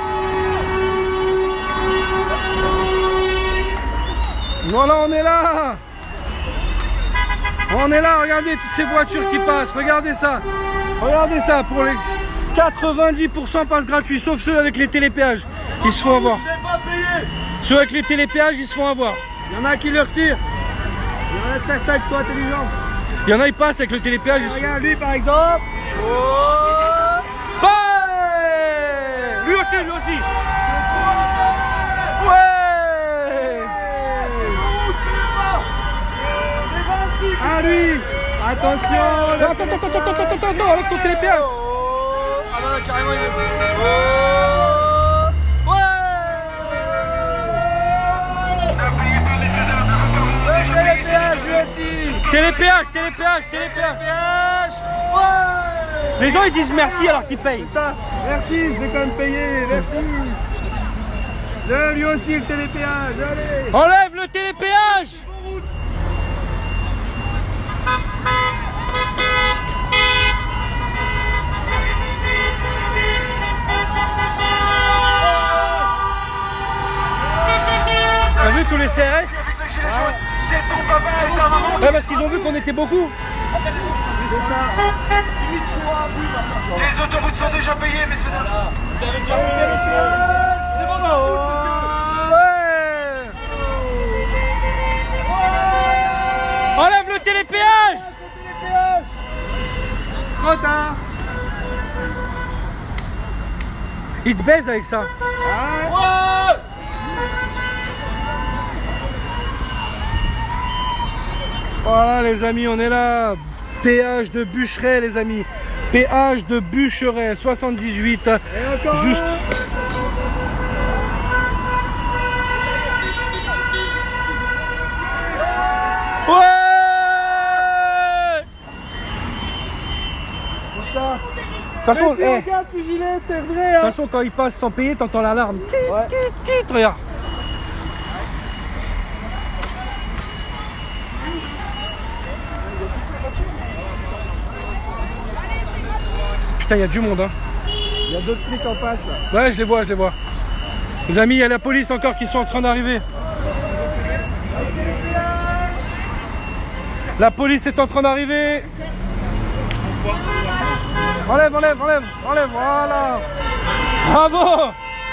Voilà, on est là. On est là, regardez toutes ces voitures qui passent, regardez ça. Regardez ça, pour les quatre-vingt-dix pour cent passent gratuits, sauf ceux avec les télépéages. Ils se font avoir. Ceux avec les télépéages, ils se font avoir.
Il y en a qui le retirent. Il y en a certains qui sont intelligents.
Il y en a, ils passent avec le télépéage. Ils
Regarde lui par exemple.
Oh ouais. Lui aussi, lui aussi. Ouais.
Ah lui. Attention.
Non, attends, attends, attends, attends, attends, attends, enlève ton télépéage.
Ah bah carrément il est... Oh. Télépéage lui aussi.
Télépéage, télépéage, télépéage.
Ouais.
Les gens ils disent merci alors qu'ils payent.
C'est ça. Merci, je vais quand même payer. Merci. Je lui aussi le télépéage. Allez.
Enlève le télépéage. T'as vu tous les C R S?
C'est ton papa et ta maman.
Ouais, parce qu'ils ont vu qu'on était beaucoup.
C'est ça.
Les autoroutes sont déjà payées, mais c'est là.
Vous avez déjà payé monsieur. C'est bon la route monsieur.
Ouais. Enlève le télépéage.
Trop tard.
Ils te baisent avec ça.
Ouais.
Voilà les amis, on est là. Péage de Buchelet les amis. Péage de Buchelet, soixante-dix-huit. Juste. Ouais. De toute façon, eh, de toute façon, quand ils passent sans payer, t'entends l'alarme. Tit,
Ouais.
tit, tit, regarde. Putain, il y a du monde, hein.
Il y a d'autres flics en face là.
Ouais, je les vois, je les vois. Les amis, il y a la police encore qui sont en train d'arriver. La police est en train d'arriver. Enlève, enlève, enlève, enlève, voilà. Bravo.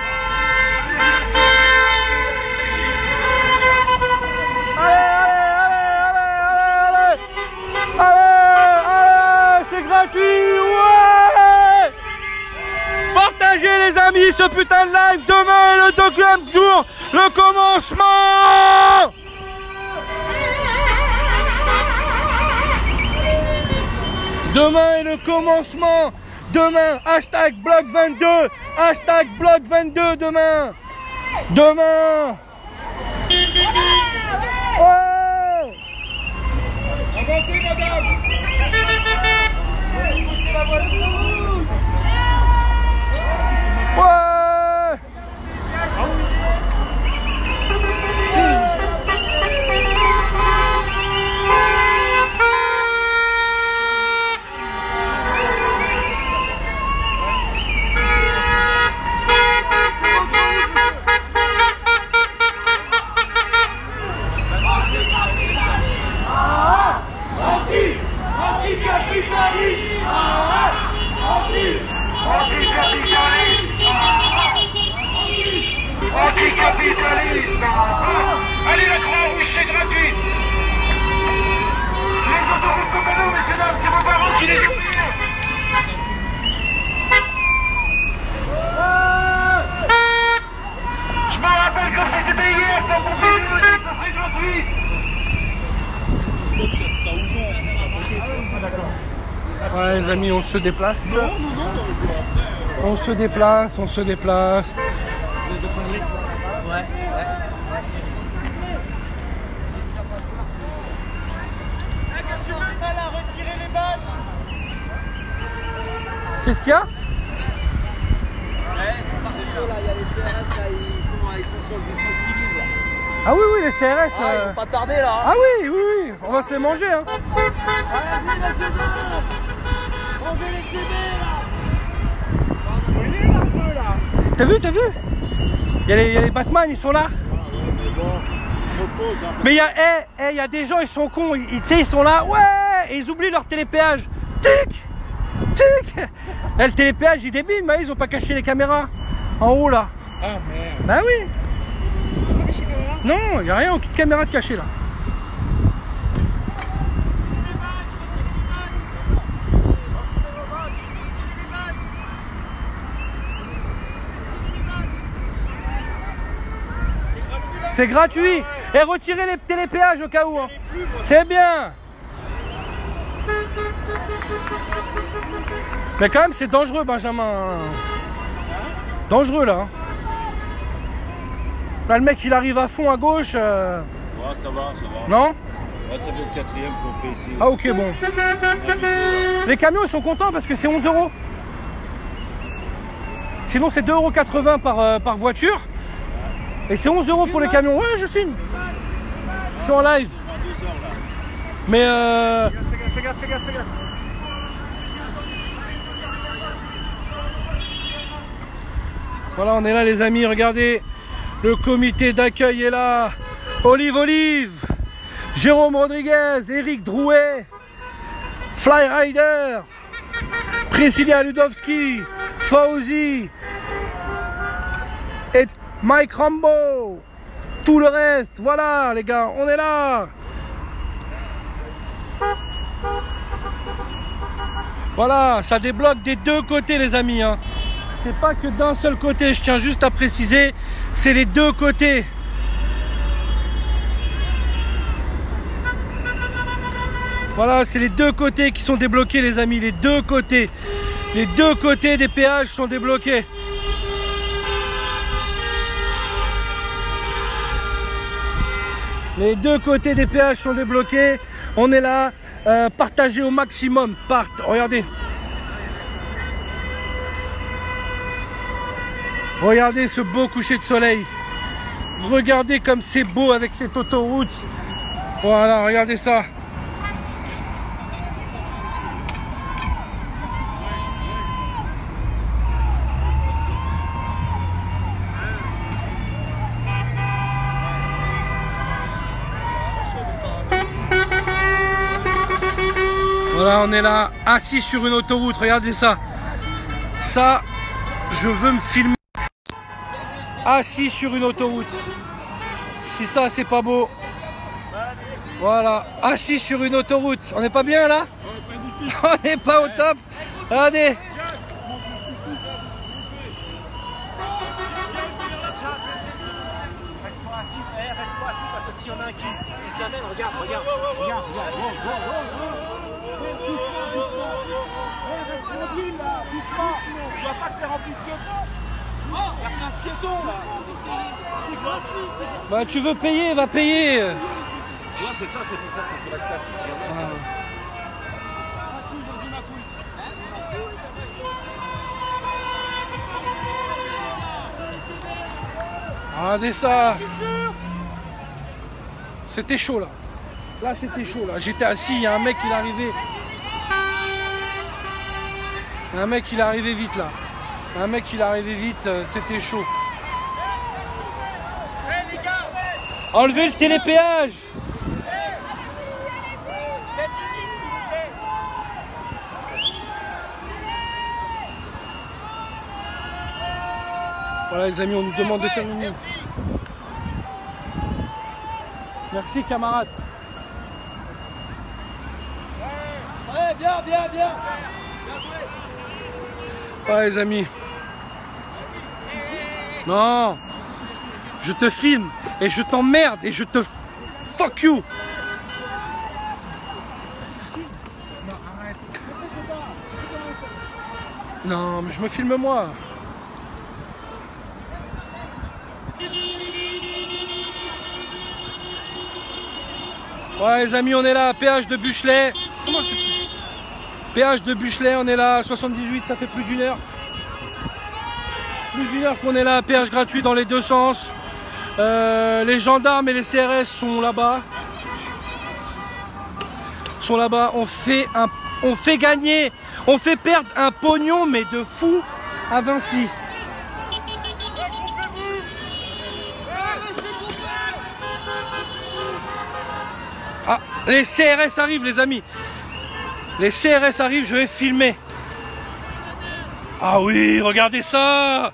Allez, allez, allez, allez, allez, allez, allez, c'est gratuit, ouais. Partagez les amis ce putain de live. Demain est le deuxième jour, le commencement. Demain est le commencement. Demain, hashtag bloc vingt-deux. Hashtag bloc vingt-deux demain. Demain. Ouais.
Avancez, madame.
Ouais.
Anticapitaliste. Allez, la Croix-Rouge, c'est gratuit. Les autoroutes sont à nous, messieurs, dames, c'est vos parents qui les oublient. Je me rappelle comme si c'était hier, quand mon pays me dit que ça serait gratuit.
Ouais les amis, on se déplace. On se déplace, on se déplace.
Ouais, ouais.
Qu'est-ce qu'il y a?
Ouais, ils sont partis là, il y a les C R S là, ils sont, ils sont sur, sur le qui-vive là.
Ah oui, oui, les C R S.
Ah,
euh...
ils vont pas tarder là.
Ah oui, oui, oui, on va se les manger. Hein.
Allez-y, messieurs, dames. On veut les fumer, là. Vous voyez, là, un peu, là.
T'as vu, t'as vu? Il y, a les, il y a les Batman, ils sont là. Mais il y a, hey, hey, il y a des gens, ils sont cons, ils, ils, ils sont là, ouais, et ils oublient leur télépéage. Tic, tic. Là, le télépéage, il débile, mais ils ont pas caché les caméras. En haut, là.
Ah, merde.
Bah oui. Non, il n'y a rien, aucune caméra de cachée, là. C'est gratuit. Et retirez les télépéages au cas où. Hein. C'est bien. Mais quand même, c'est dangereux, Benjamin. Dangereux, là. Là, le mec, il arrive à fond à gauche. Euh...
Ouais, ça va, ça va.
Non?
Ouais, ça fait le quatrième qu'on fait ici.
Ah, ok, bon. Les camions, ils sont contents parce que c'est onze euros. Sinon, c'est deux euros quatre-vingts par, euh, par voiture. Et c'est onze euros pour les camions. Ouais, je filme. Je suis en live. Mais euh...
Fais gaffe, fais gaffe, fais gaffe, fais gaffe.
voilà, on est là les amis, regardez. Le comité d'accueil est là. Olive Olive, Jérôme Rodriguez, Eric Drouet, Flyrider, Priscilla Ludowski, Fauzi et Mike Rambo. Tout le reste, voilà les gars, on est là. Voilà, ça débloque des deux côtés les amis, hein. C'est pas que d'un seul côté, je tiens juste à préciser, c'est les deux côtés. Voilà, c'est les deux côtés qui sont débloqués les amis, les deux côtés. Les deux côtés des péages sont débloqués. Les deux côtés des péages sont débloqués. On est là, euh, partagez au maximum. Part, regardez. Regardez ce beau coucher de soleil. Regardez comme c'est beau avec cette autoroute. Voilà, regardez ça. Voilà, on est là, assis sur une autoroute. Regardez ça. Ça, je veux me filmer. Assis sur une autoroute. Si ça c'est pas beau. Voilà, assis sur une autoroute. On n'est pas bien là? On n'est pas au top. Regardez.
Reste pas assis, eh, reste pas assis parce que s'il y en a un qui, qui s'amène, regarde, regarde, regarde, regarde, wow, wow, wow, wow. Doucement, doucement. Reste tranquille là, doucement. Tu vas pas te faire amplifier.
Bah tu veux payer, va payer.
Ouais, c'est ça, c'est pour ça qu'il faut rester assis. S'il y en a,
Ah. Regardez ça. C'était chaud là. Là c'était chaud là. J'étais assis, il y a un mec il est arrivé. Il y a un mec il est arrivé vite là. Il y a un mec il est arrivé vite, euh, c'était chaud. Enlevez le télépéage. Voilà les amis, on nous demande de faire une minute. Merci camarade.
Ouais, bien, bien, bien.
Ouais les amis. Non. Je te filme et je t'emmerde et je te fuck you. Non mais je me filme moi. Ouais les amis, on est là, péage de Buchelet. Péage de Buchelet, on est là, à soixante-dix-huit, ça fait plus d'une heure. Plus d'une heure qu'on est là, péage gratuit dans les deux sens. Euh, les gendarmes et les C R S sont là-bas. Sont là-bas, on fait un, on fait gagner, on fait perdre un pognon mais de fou à Vinci. Ah, les C R S arrivent les amis. Les C R S arrivent, je vais filmer. Ah oui, regardez ça.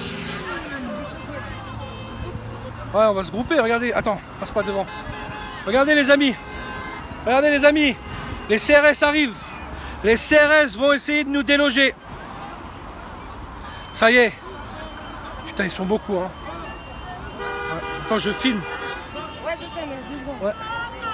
Ouais, on va se grouper, regardez. Attends, passe pas devant. Regardez les amis. Regardez les amis. Les C R S arrivent. Les C R S vont essayer de nous déloger. Ça y est. Putain, ils sont beaucoup, hein. Ouais. Attends, je filme.
Ouais, je sais, mais deux secondes.
Ouais.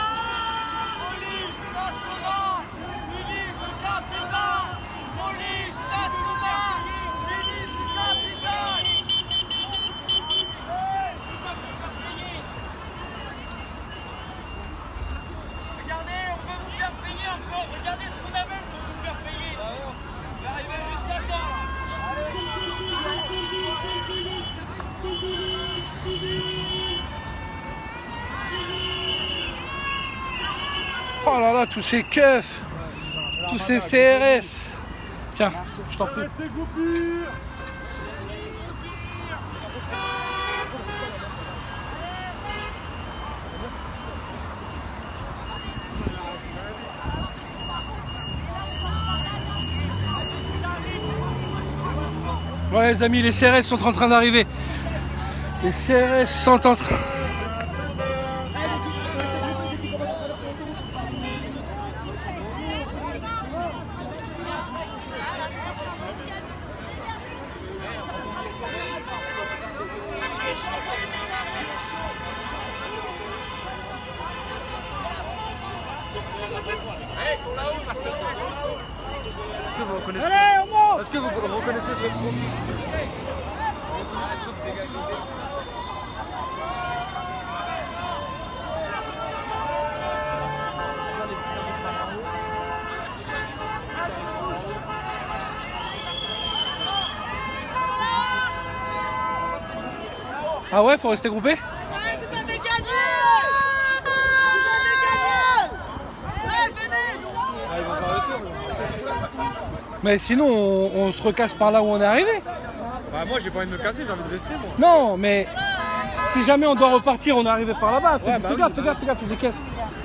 Oh là là, tous ces keufs, tous ces C R S. Tiens, je t'en prie. Ouais les amis, les C R S sont en train d'arriver. Les C R S sont en train...
Est-ce que vous reconnaissez, est-ce que vous reconnaissez ce profil?
Ah ouais, faut rester groupé?
Ouais, vous avez gagné. Vous avez gagné. Ouais, venez.
Mais sinon, on, on se recasse par là où on est arrivé.
Bah moi j'ai pas envie de me casser, j'ai envie de rester moi.
Non, mais si jamais on doit repartir, on est arrivé par là-bas. Fais,
Ouais, bah
fais
oui,
gaffe,
bah
fais gaffe, fais gaffe, fais des caisses.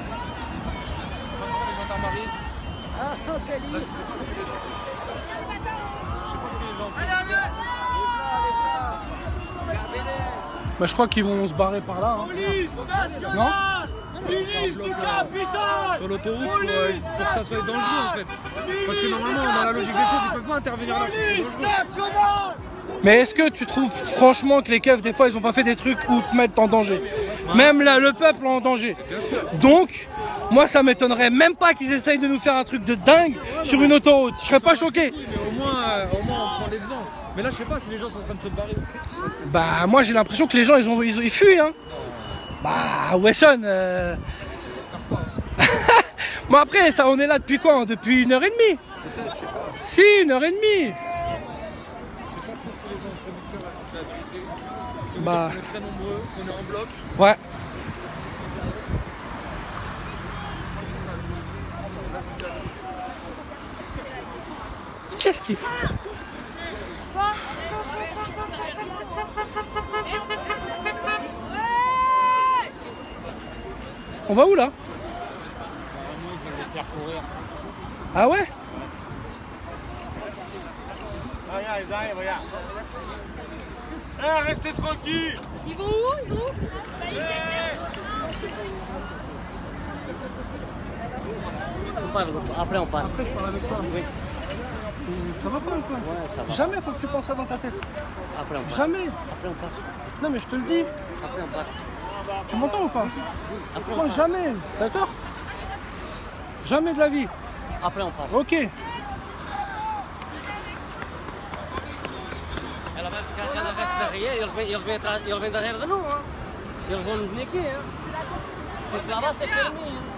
Bah je crois qu'ils vont se barrer par là. Hein. Non?
Sur l'autoroute pour, euh, pour que ça soit dangereux en fait. Parce que normalement dans la logique des choses ils peuvent pas intervenir là, c'est dangereux.
Mais est-ce que tu trouves franchement que les keufs des fois ils ont pas fait des trucs où te mettent en danger? Même là le peuple est en danger. Donc moi ça m'étonnerait même pas qu'ils essayent de nous faire un truc de dingue sur une autoroute. Je serais pas choqué.
Mais au moins, euh, au moins on prend les devants. Mais là, je sais pas si les gens sont en train de se barrer.
Bah, moi j'ai l'impression que les gens ils, ont, ils, ils fuient. Hein. Bah, Wesson. Euh... Bon, après, ça, on est là depuis quand? Depuis une heure et demie. Si, une heure et demie. Bah.
On est très nombreux, on est en bloc.
Ouais. Qu'est-ce qu'il fait? On va où là? Ah ouais?
Regarde, ils arrivent, regarde. Eh, restez tranquille.
Ils vont où? Ils vont où?
Après, on parle.
Après, je parle avec toi. Oui. Ça va pas ou quoi?
Ouais, ça va.
Jamais faut que tu penses ça dans ta tête.
Après, on parle.
Jamais.
Après, on parle.
Non mais je te le dis.
Après, on parle.
Tu m'entends ou pas?
Après, on
Franchement,
parle.
jamais. D'accord? Jamais de la vie.
Après, on parle.
Ok.
Elle reste derrière, ils reviennent, ils reviennent, ils reviennent derrière de nous. Hein. Ils vont nous niquer. Hein. Là-bas, c'est fermé.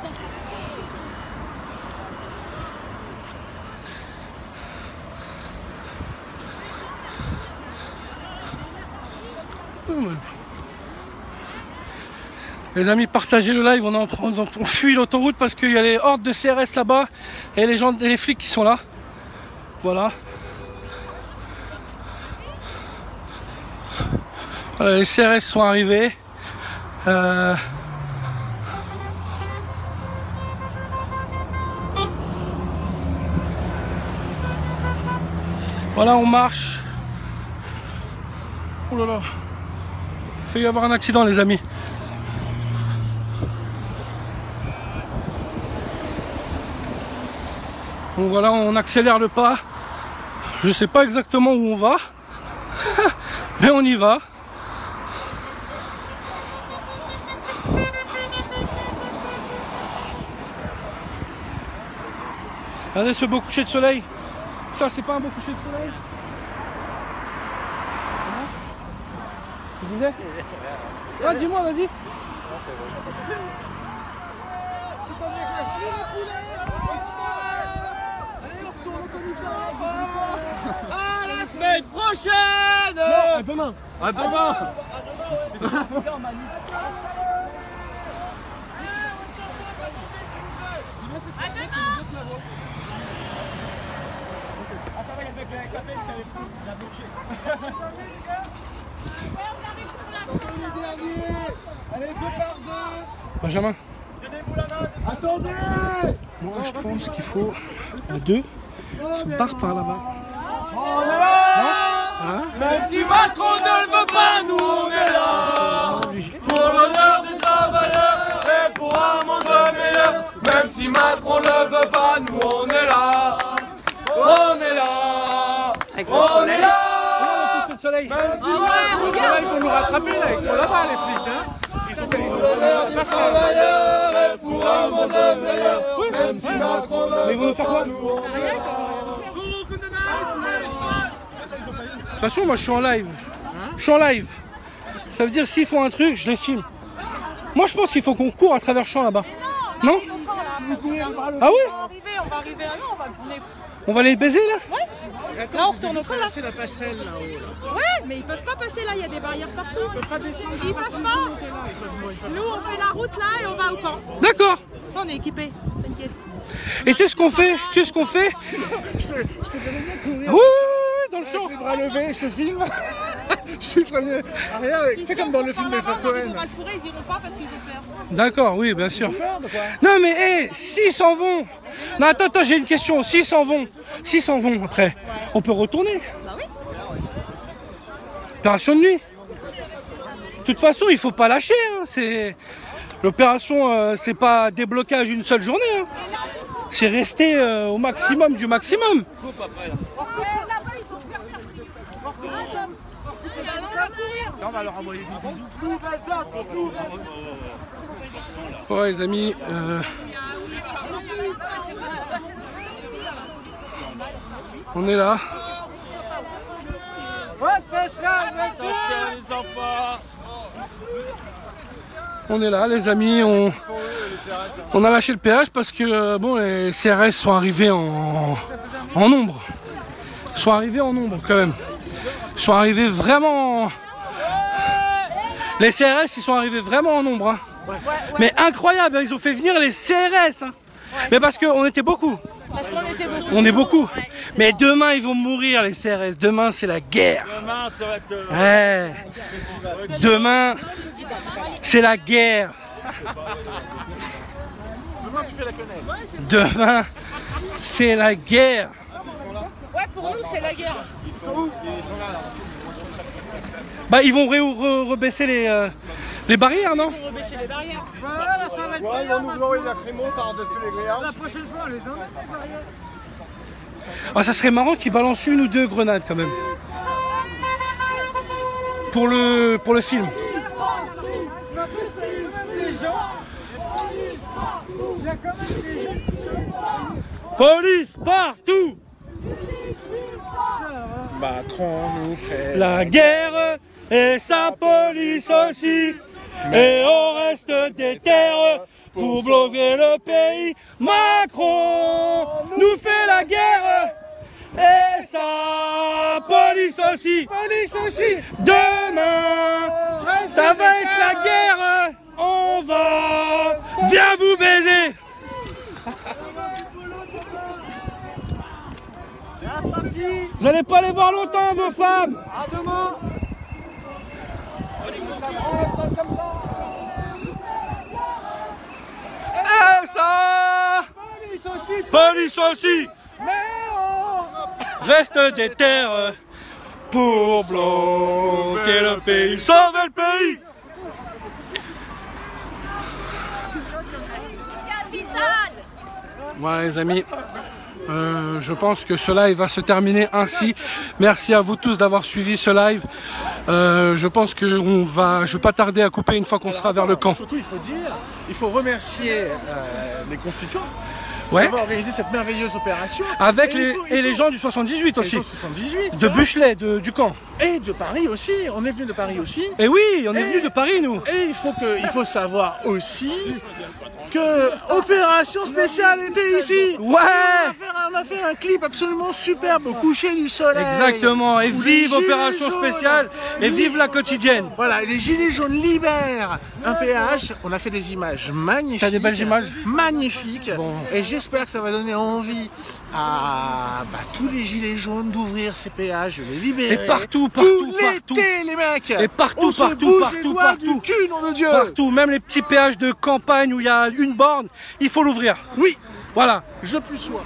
Les amis, partagez le live, on, en, on, on fuit l'autoroute parce qu'il y a les hordes de C R S là-bas et les gens, et les flics qui sont là. Voilà. Voilà, les C R S sont arrivés. Euh... Voilà, on marche. Oh là là. Il fait y avoir un accident, les amis. Donc voilà, on accélère le pas. Je sais pas exactement où on va, mais on y va. Regardez ce beau coucher de soleil. Ça, c'est pas un beau coucher de soleil? Tu disais? Ah, dis-moi, vas-y.
À la semaine prochaine.
Non, à demain. À demain.
Allez, deux par deux.
Benjamin.
Attendez.
Moi, je pense qu'il faut à deux se barre par là-bas.
On est là.
Hein?
Même si Macron ne le veut pas, nous on est là. Pour l'honneur des travailleurs et pour un monde meilleur. Même si Macron ne le veut pas, nous on est là. On est là. On est là.
Le soleil.
Même si Macron, là, il faut nous rattraper là. Ils sont là-bas les flics. Hein. Ils sont pour l'honneur des travailleurs et pour un monde meilleur. Même si Macron ne
Mais ils vont nous faire quoi?
nous on est là.
De toute façon, moi je suis en live. Je suis en live. Ça veut dire s'ils font un truc, je les filme. Moi je pense qu'il faut qu'on court à travers le champ là-bas. Non? Ah oui?
On va arriver, on va arriver à là, on va tourner.
On va les baiser là?
Là, on retourne au col là.
C'est la passerelle là-haut.
Ouais, mais ils peuvent pas passer là, il y a des barrières partout.
Ils peuvent pas descendre.
Ils peuvent pas. Nous, on fait la route là et on va au camp.
D'accord.
On est équipés, t'inquiète.
Et tu sais ce qu'on fait? Tu sais ce qu'on fait?
Je te donne bien courir.
Oui, dans le champ.
Les bras levés, je te filme. Je suis le premier arrière. C'est comme dans le film de Frère
On est
Cohen.
mal fourrés, ils iront pas parce qu'ils ont peur.
D'accord, oui, bien sûr.
Peur de quoi?
Non mais hé, s'ils s'en vont. Non attends, attends, j'ai une question. S'ils s'en vont, s'ils s'en vont après, on peut retourner.
Bah oui.
Opération de nuit. De toute façon, il faut pas lâcher. Hein. C'est l'opération, euh, c'est pas déblocage une seule journée. Hein. C'est rester euh, au maximum du maximum.
On va leur envoyer des bisous.
Ouais les amis, euh... on est là.
Attention les enfants.
On est là les amis, on, on a lâché le péage parce que bon, les C R S sont arrivés en, en nombre. Ils sont arrivés en nombre quand même. Ils sont arrivés vraiment... Les C R S ils sont arrivés vraiment en nombre. Hein. Mais incroyable, ils ont fait venir les C R S. Hein. Mais parce qu'on était beaucoup.
Parce qu'on était beaucoup.
On est beaucoup. Mais demain ils vont mourir les C R S. Demain c'est la guerre.
Demain ça va être...
Ouais. Demain c'est la guerre.
Demain, tu fais la quenelle.
Demain c'est la guerre.
Ouais, pour nous, c'est la guerre.
Bah ils vont re re rebaisser les, euh, les barrières, non?
Rebaisser les barrières.
Voilà, ça va être ouais, ils vont nous envoyer de la crémeau par-dessus les grillages. La prochaine fois, les gens.
Ah, ça serait marrant qu'ils balancent une ou deux grenades quand même. Pour le, pour le film. Police partout!
Macron nous fait
La guerre et sa police aussi. Et on reste des terres pour bloquer le pays. Macron nous fait la guerre et sa police aussi.
police aussi.
Demain, ça va être la guerre. On va, viens vous baiser. Vous n'allez pas les voir longtemps, vos femmes.
À demain.
Et ça,
Police aussi.
police aussi.
Mais on...
Reste des terres pour bloquer le pays, sauver le pays. Voilà les amis, euh, je pense que ce live va se terminer ainsi. Merci à vous tous d'avoir suivi ce live. Euh, je pense que on va, je vais pas tarder à couper une fois qu'on sera vers le camp.
Surtout, il faut dire, il faut remercier euh, les constituants.
Ouais.
D'avoir organisé cette merveilleuse opération.
Avec
et
les,
faut,
et les
faut,
gens du soixante-dix-huit aussi.
Les gens soixante-dix-huit.
De Buchelet, de, du camp.
Et de Paris aussi. On est venu de Paris aussi.
Et oui, on est
et,
venu de Paris nous.
Et il faut, que, il faut savoir aussi que Opération Spéciale était ici.
Ouais.
On a, fait, on a fait un clip absolument superbe au coucher du soleil.
Exactement. Et vive Opération
jaunes,
Spéciale. Et vive la quotidienne.
Voilà, les gilets jaunes libèrent un péage. On a fait des images magnifiques.
T'as des belles images?
Magnifiques.
Bon.
Et j'espère que ça va donner envie à bah, tous les gilets jaunes d'ouvrir ces péages, de les libérer.
Et partout, partout,
Tout
partout.
l'été, les mecs.
Et partout,
On se
partout,
bouge
partout,
les doigts
partout.
du cul, nom de Dieu.
Partout, même les petits péages de campagne où il y a une borne, il faut l'ouvrir.
Oui,
Voilà.
je plus sois.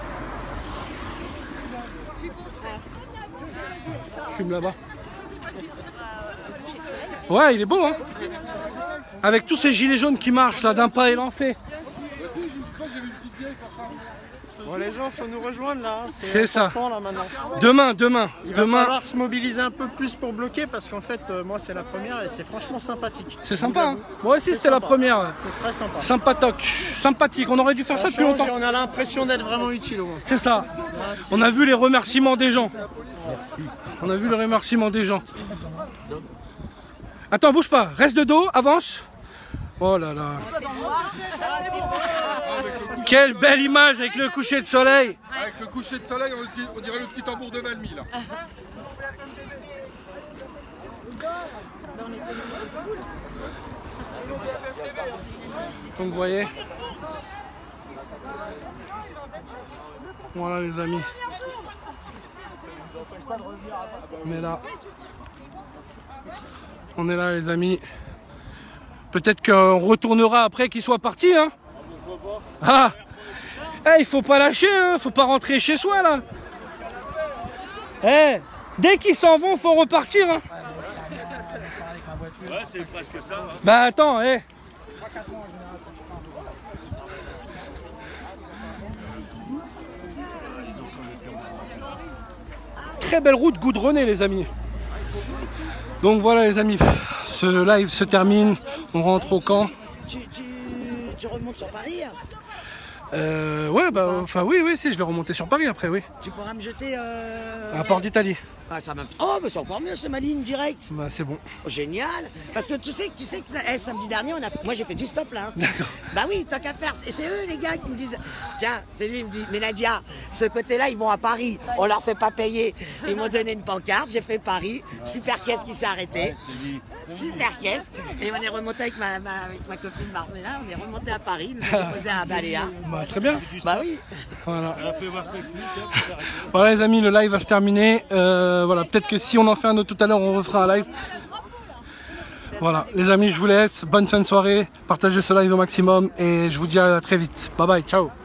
Fume là-bas. Ouais, il est beau, hein. Avec tous ces gilets jaunes qui marchent là, d'un pas élancé.
Bon, les gens, faut nous rejoindre là. Hein.
C'est ça.
Là, maintenant.
Demain, demain,
Il va
demain.
falloir se mobiliser un peu plus pour bloquer parce qu'en fait, euh, moi, c'est la première et c'est franchement sympathique.
C'est sympa, hein. Moi aussi, c'était la première.
C'est très sympa.
Sympatoc, sympathique. On aurait dû faire ça,
Ça
depuis
change
longtemps.
et on a l'impression d'être vraiment utile au moins.
C'est ça. On a vu les remerciements des gens. On a vu le remerciement des gens. Attends, bouge pas. Reste de dos, avance. Oh là là. Quelle belle image avec le coucher de soleil.
Avec le coucher de soleil, on dirait le petit tambour de Valmy là.
Donc vous voyez. Voilà les amis. On est là. On est là les amis. Peut-être qu'on retournera après qu'il soit parti, hein. Ah, eh, il faut pas lâcher, hein. Faut pas rentrer chez soi là. Eh, dès qu'ils s'en vont, faut repartir, hein.
Ouais, c'est presque ça. Hein.
Bah attends, eh. Très belle route goudronnée les amis. Donc voilà les amis, ce live se termine, on rentre au camp.
Tu, tu, tu remontes sur Paris hein.
Euh, ouais bah enfin oui oui si je vais remonter sur Paris après oui.
Tu pourras me jeter euh...
À Port d'Italie.
Ah, ça m'a- oh, mais c'est encore mieux ce Maligne direct.
Bah, c'est bon.
Oh, génial. Parce que tu sais, tu sais que eh, samedi dernier, on a... moi j'ai fait du stop là. Hein. Bah oui, tant qu'à faire. Et c'est eux les gars qui me disent, tiens, c'est lui qui me dit, mais Nadia, ce côté-là, ils vont à Paris. On leur fait pas payer. Ils m'ont donné une pancarte, j'ai fait Paris. Super caisse qui s'est arrêtée. Super caisse. Et on est remonté avec ma, ma, avec ma copine Marmela, on est remonté à Paris, nous avons posé à Baléa.
Bah, très bien.
Bah oui.
Voilà. Voilà les amis, le live va se terminer. Euh, voilà, peut-être que si on en fait un autre tout à l'heure, on refera un live. Voilà, les amis, je vous laisse. Bonne fin de soirée. Partagez ce live au maximum et je vous dis à très vite. Bye bye, ciao.